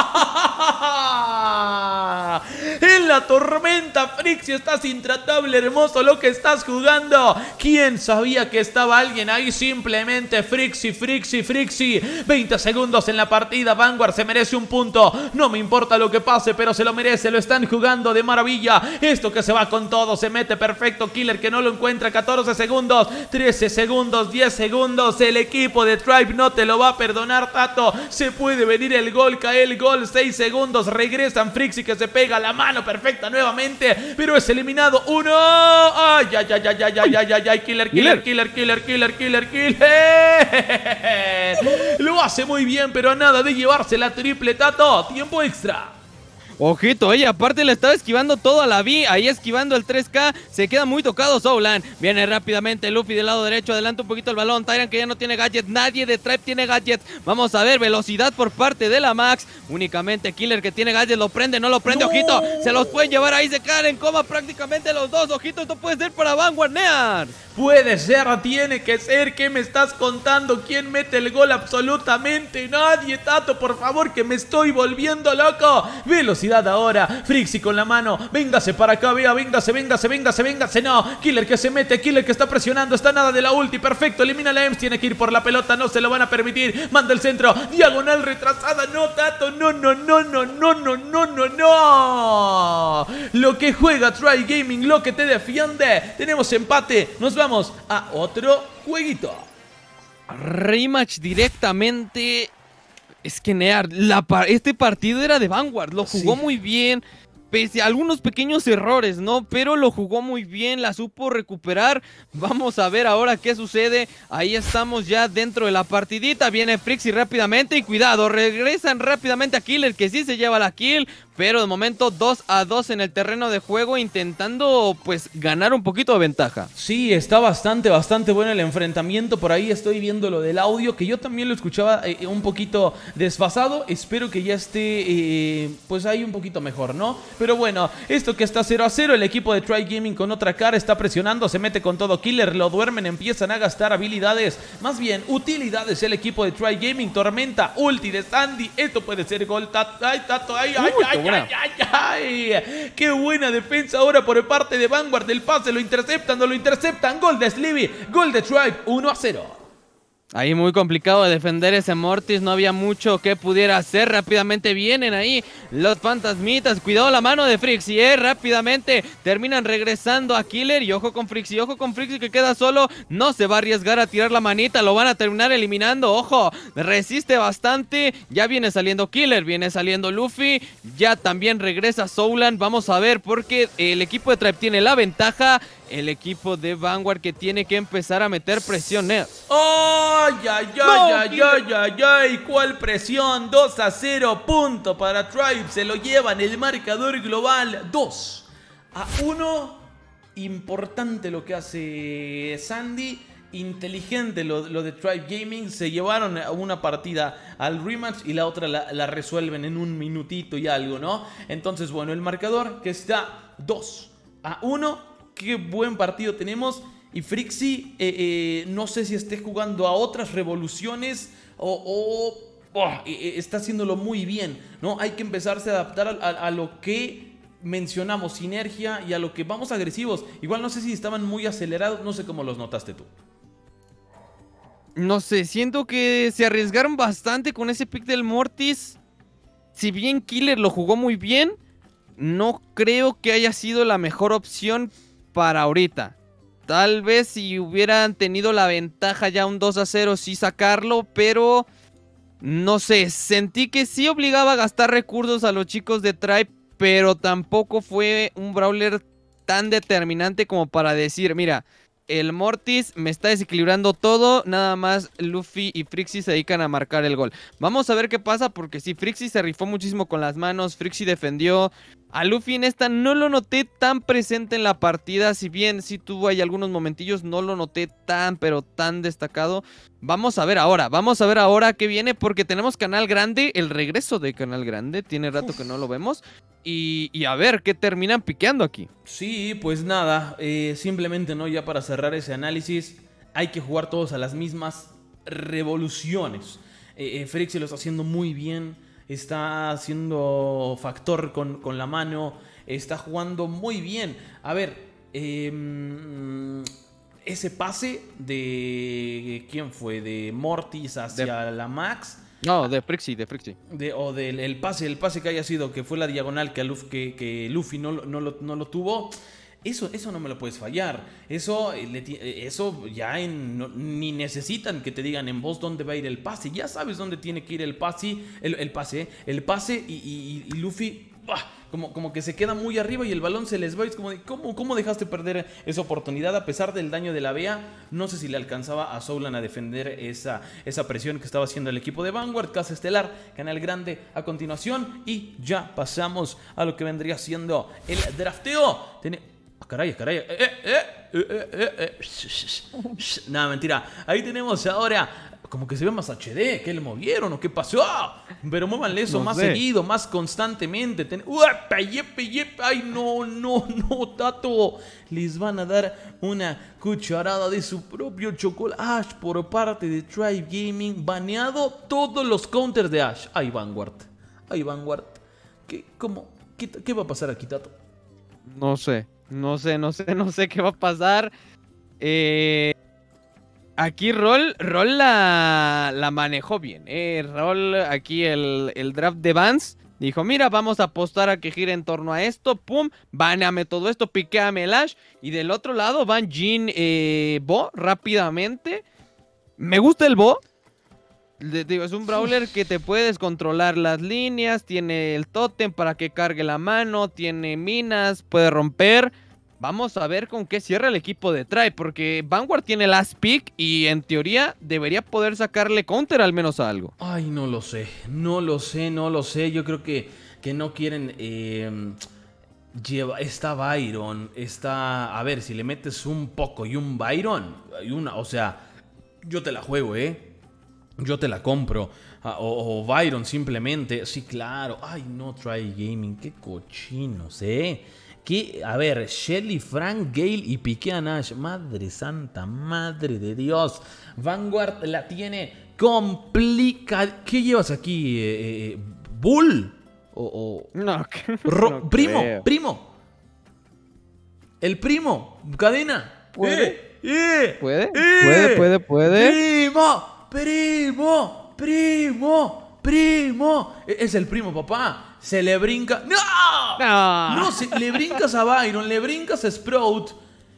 En la tormenta, Frixie, estás intratable, hermoso lo que estás jugando. ¿Quién sabía que estaba alguien ahí? Simplemente Frixie, Frixie, Frixie. veinte segundos en la partida. Vanguard se merece un punto. No me importa lo que pase, pero se lo merece. Lo están jugando de maravilla. Esto que se va con todo. Se mete perfecto. Killer que no lo encuentra. catorce segundos. trece segundos. diez segundos. El equipo de Tribe no te lo va a perdonar, Tato. Se puede venir el gol. Cae el gol. seis segundos. Regresan Frixie que se pega la mano perfecta nuevamente. Pero es eliminado. Uno. Ay, ay, ay, ay, ay. Ay, ay, ay, ay, Killer, Killer, Killer, Killer, Killer, Killer, Killer. Lo hace muy bien, pero a nada de llevarse la triple, Tato. Tiempo extra. Ojito, ella aparte le estaba esquivando todo a la V, ahí esquivando el tres K, se queda muy tocado Solan. Viene rápidamente Luffy del lado derecho, adelanta un poquito el balón, Tyrant que ya no tiene gadget, nadie de Tribe tiene gadget. Vamos a ver, velocidad por parte de la Max, únicamente Killer que tiene gadget, lo prende, no lo prende, no. Ojito, se los pueden llevar ahí, se quedan en coma prácticamente los dos, ojito, esto puede ser para Vanguard Near. Puede ser, tiene que ser, ¿qué me estás contando? ¿Quién mete el gol? Absolutamente nadie, Tato, por favor, que me estoy volviendo loco. Velocidad ahora, Frixie con la mano, véngase para acá, vea, véngase, véngase, véngase, véngase, no, Killer que se mete, Killer que está presionando, está nada de la ulti, perfecto, elimina la Ems, tiene que ir por la pelota, no se lo van a permitir, manda el centro, diagonal retrasada, no, Tato, no, no, no, no, no, no, no, no, no, lo que juega Tribe Gaming, lo que te defiende, tenemos empate, nos vamos a otro jueguito. Rematch directamente. Es que Near, la, este partido era de Vanguard, lo jugó sí. muy bien, pese a algunos pequeños errores, ¿no? Pero lo jugó muy bien, la supo recuperar. Vamos a ver ahora qué sucede. Ahí estamos ya dentro de la partidita, viene Frixie rápidamente y cuidado, regresan rápidamente a Killer que sí se lleva la kill. Pero de momento dos a dos en el terreno de juego, intentando pues ganar un poquito de ventaja. Sí, está bastante, bastante bueno el enfrentamiento. Por ahí estoy viendo lo del audio, que yo también lo escuchaba eh, un poquito desfasado. Espero que ya esté eh, pues ahí un poquito mejor, ¿no? Pero bueno, esto que está cero a cero, el equipo de Tribe Gaming con otra cara está presionando, se mete con todo Killer, lo duermen, empiezan a gastar habilidades, más bien utilidades el equipo de Tribe Gaming, Tormenta, ulti de Sandy, esto puede ser gol, tato, ay, tato, ay, ay, ay. Ay, ay, ay, qué buena defensa ahora por parte de Vanguard. El pase lo interceptan, no lo interceptan. Gol de Sleevy, gol de Tribe, uno a cero. Ahí muy complicado de defender ese Mortis, no había mucho que pudiera hacer. Rápidamente vienen ahí los fantasmitas, cuidado la mano de Frixie, eh, rápidamente terminan regresando a Killer. Y ojo con Frixie, ojo con Frixie que queda solo, no se va a arriesgar a tirar la manita, lo van a terminar eliminando. Ojo, resiste bastante, ya viene saliendo Killer, viene saliendo Luffy, ya también regresa Solan. Vamos a ver porque el equipo de Tribe tiene la ventaja, el equipo de Vanguard que tiene que empezar a meter presión. ¿eh? ¡Ay, ay, ay, ay, ay, ay, ay! ¿Cuál presión? dos a cero, punto para Tribe. Se lo llevan el marcador global dos a uno. Importante lo que hace Sandy. Inteligente lo, lo de Tribe Gaming. Se llevaron una partida al rematch y la otra la, la resuelven en un minutito y algo, ¿no? Entonces, bueno, el marcador que está dos a uno. Qué buen partido tenemos. Y Frixie, eh, eh, no sé si esté jugando a otras revoluciones o, o oh, eh, está haciéndolo muy bien, ¿no? Hay que empezarse a adaptar a, a, a lo que mencionamos, sinergia, y a lo que vamos agresivos. Igual no sé si estaban muy acelerados, no sé cómo los notaste tú. No sé, siento que se arriesgaron bastante con ese pick del Mortis. Si bien Killer lo jugó muy bien, no creo que haya sido la mejor opción para ahorita. Tal vez si hubieran tenido la ventaja ya un dos a cero sí sacarlo, pero no sé, sentí que sí obligaba a gastar recursos a los chicos de Tribe, pero tampoco fue un brawler tan determinante como para decir, mira, el Mortis me está desequilibrando todo, nada más Luffy y Frixie se dedican a marcar el gol. Vamos a ver qué pasa, porque sí, Frixie se rifó muchísimo con las manos, Frixie defendió. A Luffy en esta no lo noté tan presente en la partida, si bien sí tuvo ahí algunos momentillos, no lo noté tan pero tan destacado. Vamos a ver ahora, vamos a ver ahora qué viene, porque tenemos Canal Grande, el regreso de Canal Grande, tiene rato Uf. que no lo vemos. Y, y a ver qué terminan piqueando aquí. Sí, pues nada, eh, simplemente no, ya para cerrar ese análisis, hay que jugar todos a las mismas revoluciones. Eh, eh, Frixie lo está haciendo muy bien, está haciendo factor con, con la mano, está jugando muy bien. A ver, eh, ese pase de... ¿quién fue? De Mortis hacia de... la Max... No, de Frixie, de Frixie. De, o del el pase, el pase que haya sido, que fue la diagonal que, a Luffy, que, que Luffy no, no, lo, no lo tuvo. Eso, eso no me lo puedes fallar. Eso, eso ya en, no, ni necesitan que te digan en voz dónde va a ir el pase. Ya sabes dónde tiene que ir el pase, el, el pase, el pase y, y, y Luffy Como, como que se queda muy arriba y el balón se les va. Es como de, ¿cómo, ¿cómo dejaste perder esa oportunidad a pesar del daño de la B A? No sé si le alcanzaba a Solan a defender esa, esa presión que estaba haciendo el equipo de Vanguard. Casa estelar, canal grande a continuación. Y ya pasamos a lo que vendría siendo el drafteo. Tiene... Ah, caray, caray. Eh, eh, eh, eh, eh, eh. Nada, mentira. Ahí tenemos ahora... Como que se ve más H D, ¿qué le movieron o qué pasó? Pero muévanle eso no más sé. seguido, más constantemente. Ten... ¡Uepa, yepe, yepe! ¡Ay, no, no, no, Tato! Les van a dar una cucharada de su propio chocolate. Ash por parte de Tribe Gaming. Baneado todos los counters de Ash. ¡Ay, Vanguard! ¡Ay, Vanguard! ¿Qué, cómo, qué, ¿Qué va a pasar aquí, Tato? No sé, no sé, no sé, no sé qué va a pasar. Eh... Aquí Roll, Roll la, la manejó bien, eh. Roll aquí el, el draft de Vance dijo, mira, vamos a apostar a que gire en torno a esto, pum, baneame todo esto, piqueame el Ash. Y del otro lado van Jhin, eh, Bo, rápidamente. Me gusta el Bo. Le digo, es un brawler que te puedes controlar las líneas, tiene el tótem para que cargue la mano, tiene minas, puede romper. Vamos a ver con qué cierra el equipo de Tribe, porque Vanguard tiene last pick y en teoría debería poder sacarle counter al menos a algo. Ay, no lo sé, no lo sé, no lo sé. Yo creo que, que no quieren... Eh, lleva, está Byron, está... A ver, si le metes un poco y un Byron, y una, o sea, yo te la juego, ¿eh? Yo te la compro. O, o Byron simplemente. Sí, claro. Ay, no, Tribe Gaming, qué cochinos, ¿eh? Que, a ver, Shelly, Frank, Gale y Piqué a Nash. Madre santa, madre de Dios. Vanguard la tiene complicada. ¿Qué llevas aquí? Eh, eh, ¿Bull? O, o... No, Ro no primo, creo. primo. El primo. Cadena. ¿Puede? Eh, eh, ¿Puede? eh, ¿Puede, puede, puede? Primo, primo, primo, primo. Es el primo, papá. Se le brinca... ¡No! No, No, se, le brincas a Byron, le brincas a Sprout.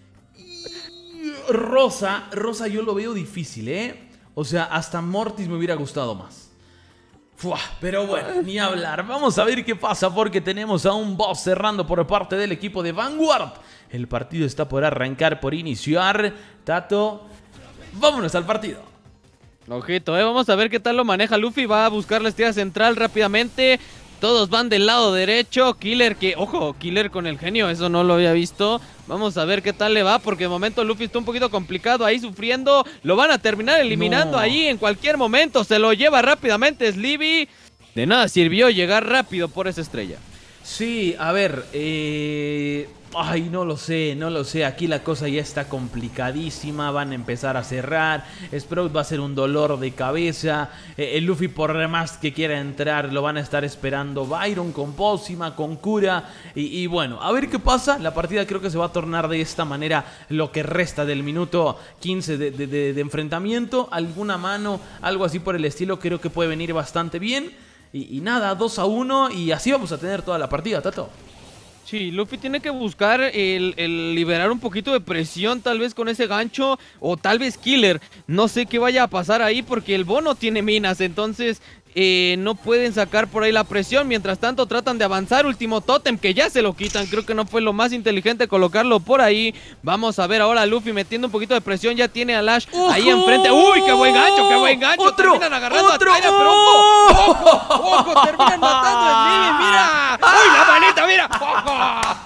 Y Rosa, Rosa yo lo veo difícil, ¿eh? O sea, hasta Mortis me hubiera gustado más. Fua, pero bueno, ni hablar. Vamos a ver qué pasa porque tenemos a un boss cerrando por parte del equipo de Vanguard. El partido está por arrancar, por iniciar. Tato, vámonos al partido. Ojito, eh, vamos a ver qué tal lo maneja Luffy. Va a buscar la estrella central rápidamente. Todos van del lado derecho. Killer que, ojo, Killer con el genio, eso no lo había visto. Vamos a ver qué tal le va, porque de momento Luffy está un poquito complicado ahí sufriendo. Lo van a terminar eliminando no. ahí en cualquier momento. Se lo lleva rápidamente Sleevy. De nada sirvió llegar rápido por esa estrella. Sí, a ver, eh... ay, no lo sé, no lo sé. Aquí la cosa ya está complicadísima. Van a empezar a cerrar. Sprout va a ser un dolor de cabeza. eh, El Luffy, por más que quiera entrar, lo van a estar esperando Byron con pócima, con cura. Y, y bueno, a ver qué pasa. La partida creo que se va a tornar de esta manera lo que resta del minuto quince de, de, de, de enfrentamiento. Alguna mano, algo así por el estilo, creo que puede venir bastante bien. Y, y nada, dos a uno. Y así vamos a tener toda la partida, Tato. Sí, Luffy tiene que buscar el, el liberar un poquito de presión, tal vez con ese gancho, o tal vez Killer. No sé qué vaya a pasar ahí porque el Bo no tiene minas, entonces eh, no pueden sacar por ahí la presión. Mientras tanto tratan de avanzar, último tótem que ya se lo quitan. Creo que no fue lo más inteligente colocarlo por ahí. Vamos a ver ahora a Luffy metiendo un poquito de presión, ya tiene a Lash ¡Ojo! ahí enfrente. ¡Uy, qué buen gancho, qué buen gancho! ¡Otro! Terminan agarrando ¡Otro! a Tyra, pero ojo, ojo, ojo, terminan matando a Sleevy, mira. ¡Uy, la manita, mira! ¡Ojo!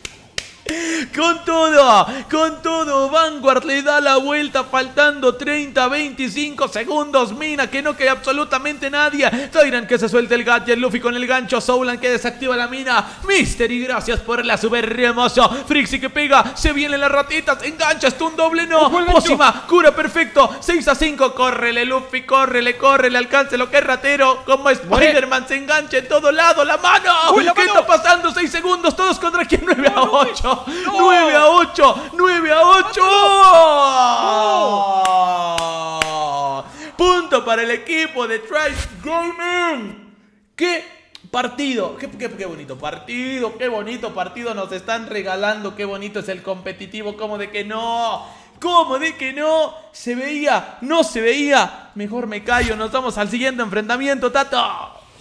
Con todo, con todo, Vanguard le da la vuelta faltando treinta, veinticinco segundos. Mina, que no queda absolutamente nadie. Tyrant que se suelta el gadget, Luffy con el gancho, Solan que desactiva la mina. Mystery, gracias por la super hermoso. Frixie que pega, se vienen las ratitas, engancha, esto un doble no. Pócima, cura perfecto, seis a cinco, córrele Luffy, córrele, córrele, alcance lo que es ratero. Como Spider-Man se engancha en todo lado, la mano. Uy, la ¿Qué mano? está pasando? seis segundos, todos contra quien nueve a ocho. No. nueve a ocho, nueve a ocho. No. Punto para el equipo de Tribe Gaming. ¿Qué partido? Qué, qué, qué bonito partido, qué bonito partido nos están regalando. Qué bonito es el competitivo, como de que no. ¿Cómo de que no? ¿Se veía? ¿No se veía? Mejor me callo, nos vamos al siguiente enfrentamiento, Tato.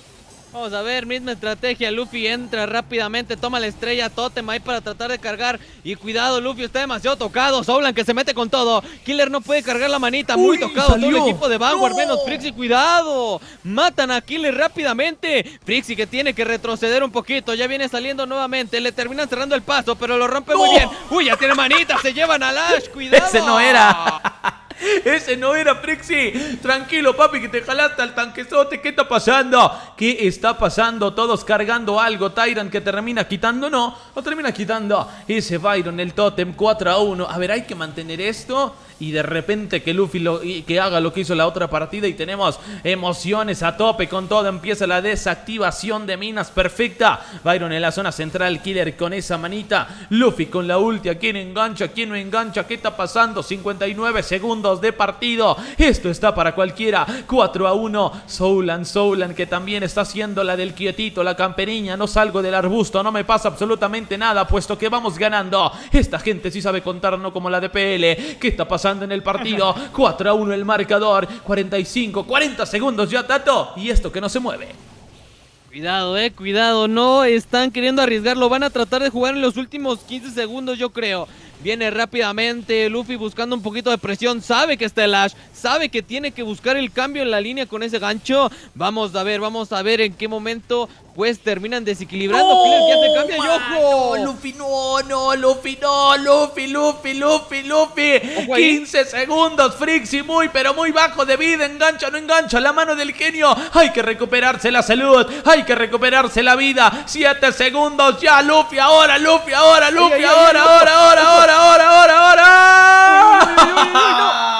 Vamos a ver, misma estrategia. Luffy entra rápidamente, toma la estrella Totem ahí para tratar de cargar. Y cuidado, Luffy está demasiado tocado. Solan que se mete con todo. Killer no puede cargar la manita. Muy Uy, tocado salió. todo el equipo de Vanguard, ¡No! menos Frixie. Cuidado. Matan a Killer rápidamente. Frixie que tiene que retroceder un poquito. Ya viene saliendo nuevamente. Le terminan cerrando el paso, pero lo rompe ¡No! muy bien. Uy, ya tiene manita. Se llevan a Lash. Cuidado. Ese no era. Ese no era, Frixie. Tranquilo, papi, que te jalaste al tanquezote. ¿Qué está pasando? ¿Qué está pasando? Todos cargando algo. Tyrant que termina quitando, no. Lo termina quitando ese Byron, el Totem. Cuatro a uno. A ver, hay que mantener esto. Y de repente que Luffy lo, y que haga lo que hizo la otra partida. Y tenemos emociones a tope con todo. Empieza la desactivación de minas perfecta. Byron en la zona central. Killer con esa manita. Luffy con la ulti. ¿A quién engancha? ¿A quién no engancha? ¿Qué está pasando? cincuenta y nueve segundos de partido. Esto está para cualquiera. cuatro a uno. Solan, Solan que también está haciendo la del quietito, la camperiña. No salgo del arbusto, no me pasa absolutamente nada, puesto que vamos ganando. Esta gente sí sabe contar, no como la de P L. ¿Qué está pasando en el partido? cuatro a uno el marcador. cuarenta y cinco, cuarenta segundos ya, Tato. Y esto que no se mueve. Cuidado, eh, cuidado, no están queriendo arriesgarlo, van a tratar de jugar en los últimos quince segundos, yo creo. Viene rápidamente Luffy buscando un poquito de presión, sabe que está el Ash, sabe que tiene que buscar el cambio en la línea con ese gancho. Vamos a ver, vamos a ver en qué momento pues terminan desequilibrando. ¡No! Killer que hace cambio y ojo. No, Luffy, no, no, Luffy, no, Luffy, Luffy, Luffy, Luffy. Ojo ahí. quince segundos, Frixie, muy, pero muy bajo de vida. Engancha, no engancha, la mano del genio. Hay que recuperarse la salud, hay que recuperarse la vida. siete segundos, ya, Luffy, ahora, Luffy, ahora, Luffy, ay, ay, ahora, ay, ahora, ahora, ahora, ahora, ahora, ahora. Uy, uy, uy, uy, uy, no.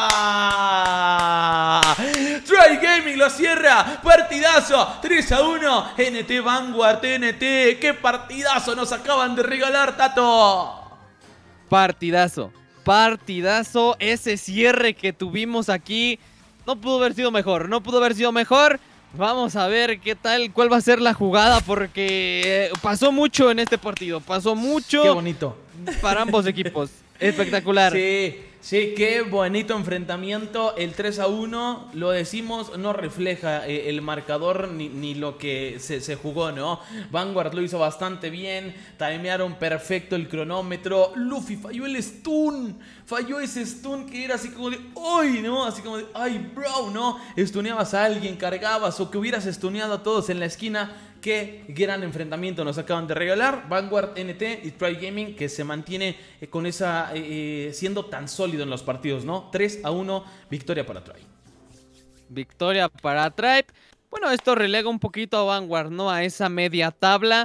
Try Gaming lo cierra. Partidazo. tres a uno. N T Vanguard, N T. Qué partidazo nos acaban de regalar, Tato. Partidazo, partidazo. Ese cierre que tuvimos aquí no pudo haber sido mejor, no pudo haber sido mejor. Vamos a ver qué tal, cuál va a ser la jugada, porque pasó mucho en este partido, pasó mucho. Qué bonito. Para ambos equipos. Espectacular. Sí, sí, qué bonito enfrentamiento. El tres a uno, lo decimos, no refleja eh, el marcador ni, ni lo que se, se jugó, ¿no? Vanguard lo hizo bastante bien, timearon perfecto el cronómetro. Luffy falló el stun, falló ese stun que era así como de, ¡ay! ¿No? Así como de, ¡ay, bro! ¿No? Stuneabas a alguien, cargabas o que hubieras stuneado a todos en la esquina. Qué gran enfrentamiento nos acaban de regalar. Vanguard, N T y Try Gaming, que se mantiene eh, con esa eh, siendo tan sólido en los partidos, ¿no? tres a uno, victoria para Try. Victoria para Tribe. Bueno, esto relega un poquito a Vanguard, ¿no? A esa media tabla.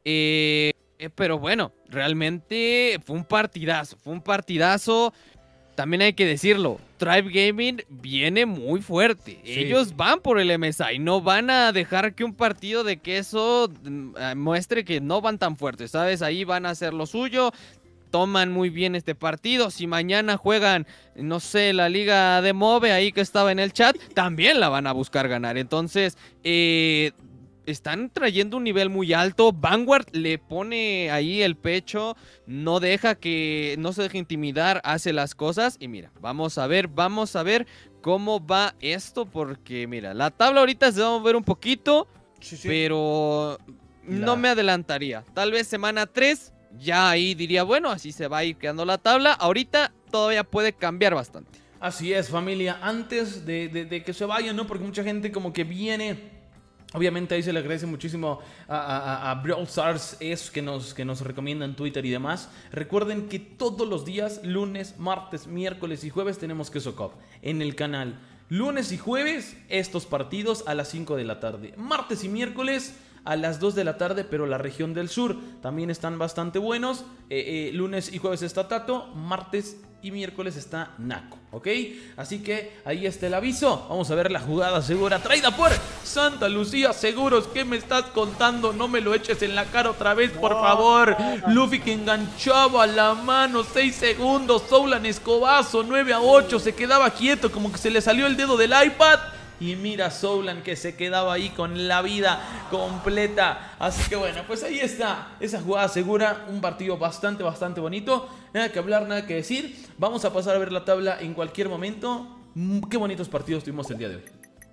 Eh, eh, pero bueno, realmente fue un partidazo. Fue un partidazo. También hay que decirlo, Tribe Gaming viene muy fuerte. Sí. Ellos van por el M S I, no van a dejar que un partido de queso muestre que no van tan fuertes, ¿sabes? Ahí van a hacer lo suyo, toman muy bien este partido. Si mañana juegan, no sé, la liga de Move ahí que estaba en el chat, también la van a buscar ganar. Entonces, eh... están trayendo un nivel muy alto. Vanguard le pone ahí el pecho, no deja que, no se deje intimidar, hace las cosas. Y mira, vamos a ver, vamos a ver cómo va esto, porque mira, la tabla ahorita se va a mover un poquito, sí, sí. pero la... no me adelantaría. Tal vez semana tres, ya ahí diría, bueno, así se va a ir quedando la tabla. Ahorita todavía puede cambiar bastante. Así es, familia, antes de, de, de que se vayan, ¿no? Porque mucha gente como que viene... Obviamente ahí se le agradece muchísimo a, a, a Brawl Stars es que nos, que nos recomienda en Twitter y demás. Recuerden que todos los días, lunes, martes, miércoles y jueves tenemos Queso Cup en el canal. Lunes y jueves estos partidos a las cinco de la tarde. Martes y miércoles a las dos de la tarde, pero la región del sur también están bastante buenos. Eh, eh, lunes y jueves está Tato, martes y miércoles está Naco, ¿ok? Así que ahí está el aviso. Vamos a ver la jugada segura traída por Santa Lucía Seguros. ¿Qué me estás contando? No me lo eches en la cara otra vez, por favor. Luffy que enganchaba la mano, seis segundos. Solan escobazo, nueve a ocho. Se quedaba quieto, como que se le salió el dedo del iPad. Y mira Solan que se quedaba ahí con la vida completa. Así que bueno, pues ahí está esa jugada segura. Un partido bastante, bastante bonito. Nada que hablar, nada que decir. Vamos a pasar a ver la tabla en cualquier momento. Qué bonitos partidos tuvimos el día de hoy.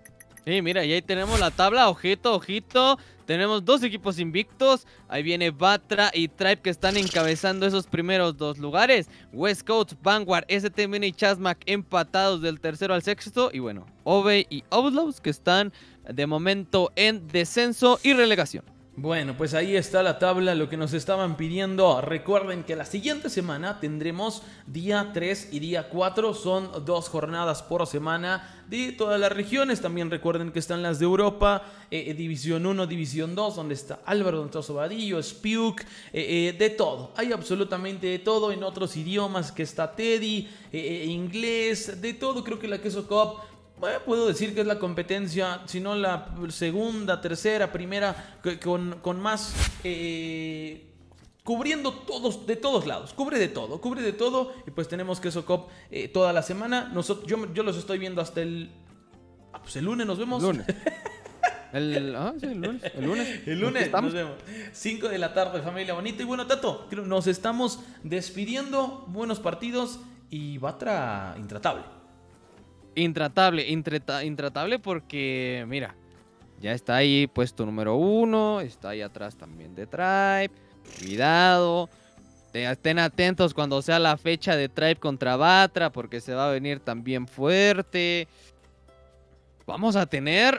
Sí, mira, y ahí tenemos la tabla, ojito, ojito. Tenemos dos equipos invictos. Ahí viene Batra y Tribe que están encabezando esos primeros dos lugares. West Coast, Vanguard, S T M N y Chasmac empatados del tercero al sexto. Y bueno, Ove y Outlaws que están de momento en descenso y relegación. Bueno, pues ahí está la tabla, lo que nos estaban pidiendo. Recuerden que la siguiente semana tendremos día tres y día cuatro. Son dos jornadas por semana de todas las regiones. También recuerden que están las de Europa, eh, División uno, División dos, donde está Álvaro, donde está Sobadillo, Spiuk, eh, eh, de todo. Hay absolutamente de todo en otros idiomas, que está Teddy, eh, eh, inglés, de todo. Creo que la Queso Cup... Bueno, puedo decir que es la competencia, si no la segunda, tercera, primera, con, con más, eh, cubriendo todos, de todos lados, cubre de todo, cubre de todo, y pues tenemos Queso Cup eh, toda la semana. Nosotros, yo, yo los estoy viendo hasta el, ah, pues el lunes nos vemos. Lunes. El, ah, sí, el lunes. El lunes, el lunes nos vemos. cinco de la tarde, familia bonita. Y bueno, Tato, nos estamos despidiendo, buenos partidos y Batra intratable. Intratable, intrata, intratable porque, mira, ya está ahí puesto número uno, está ahí atrás también de Tribe. Cuidado, estén atentos cuando sea la fecha de Tribe contra Batra, porque se va a venir también fuerte. Vamos a tener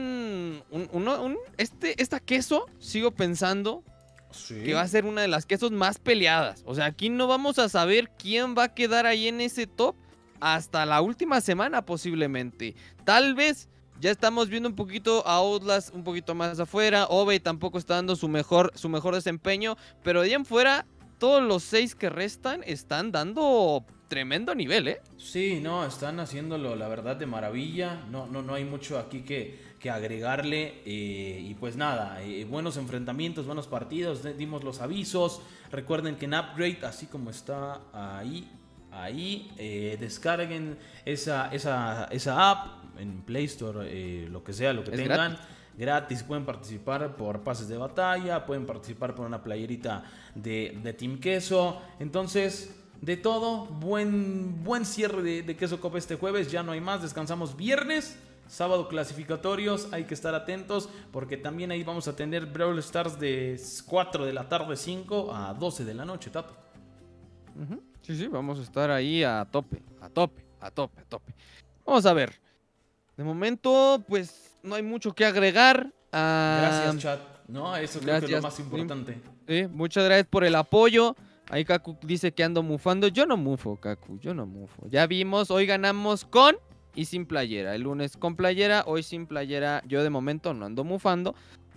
un, un, uno, un este, esta queso, sigo pensando, sí, que va a ser una de las quesos más peleadas. O sea, aquí no vamos a saber quién va a quedar ahí en ese top hasta la última semana posiblemente. Tal vez ya estamos viendo un poquito a Outlast un poquito más afuera. Ove tampoco está dando su mejor, su mejor desempeño. Pero de ahí en fuera, todos los seis que restan están dando tremendo nivel, ¿eh? Sí, no, están haciéndolo la verdad de maravilla. No, no, no hay mucho aquí que, que agregarle. Eh, y pues nada, eh, buenos enfrentamientos, buenos partidos. Dimos los avisos. Recuerden que en Upgrade, así como está ahí... Ahí eh, descarguen esa, esa, esa app en Play Store, eh, lo que sea, lo que es tengan. Gratis. gratis. Pueden participar por pases de batalla, pueden participar por una playerita de, de Team Queso. Entonces, de todo, buen, buen cierre de, de Queso Cup este jueves. Ya no hay más, descansamos viernes. Sábado clasificatorios, hay que estar atentos porque también ahí vamos a tener Brawl Stars de cuatro de la tarde, cinco a doce de la noche, Tato. Uh-huh. Sí, sí, vamos a estar ahí a tope, a tope, a tope, a tope. Vamos a ver. De momento, pues, no hay mucho que agregar. Uh, gracias, chat. No, eso creo gracias. que es lo más importante. Sí, muchas gracias por el apoyo. Ahí Kaku dice que ando mufando. Yo no mufo, Kaku, yo no mufo. Ya vimos, hoy ganamos con y sin playera. El lunes con playera, hoy sin playera. Yo de momento no ando mufando.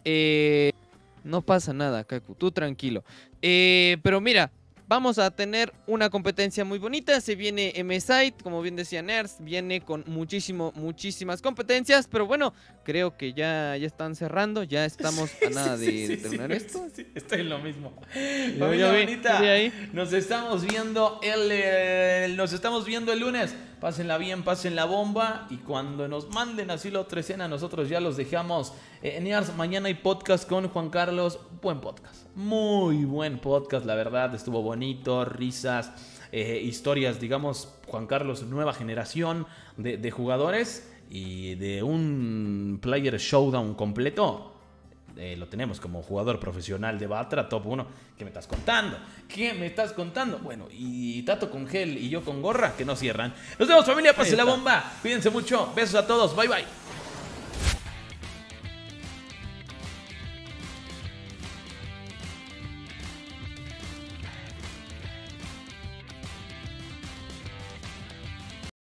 Eh, no pasa nada, Kaku, tú tranquilo. Eh, pero mira... Vamos a tener una competencia muy bonita. Se viene M-Site, como bien decía Nerds. Viene con muchísimo, muchísimas competencias. Pero bueno, creo que ya, ya están cerrando. Ya estamos a nada de, sí, sí, de terminar sí, esto. Sí, sí, estoy en lo mismo. Yo, Familia yo vi, bonita, yo vi nos estamos viendo el, el, nos estamos viendo el lunes. Pásenla bien, pasen la bomba. Y cuando nos manden así la otra escena, nosotros ya los dejamos. Eh, Nerds, mañana hay podcast con Juan Carlos. Buen podcast. Muy buen podcast, la verdad. Estuvo bonito, risas, eh, historias, digamos, Juan Carlos, nueva generación de, de jugadores y de un player showdown completo. Eh, lo tenemos como jugador profesional de Batra, top uno. ¿Qué me estás contando? ¿Qué me estás contando? Bueno, y Tato con gel y yo con gorra, que no cierran. Nos vemos, familia, pase la bomba. Cuídense mucho. Besos a todos. Bye, bye.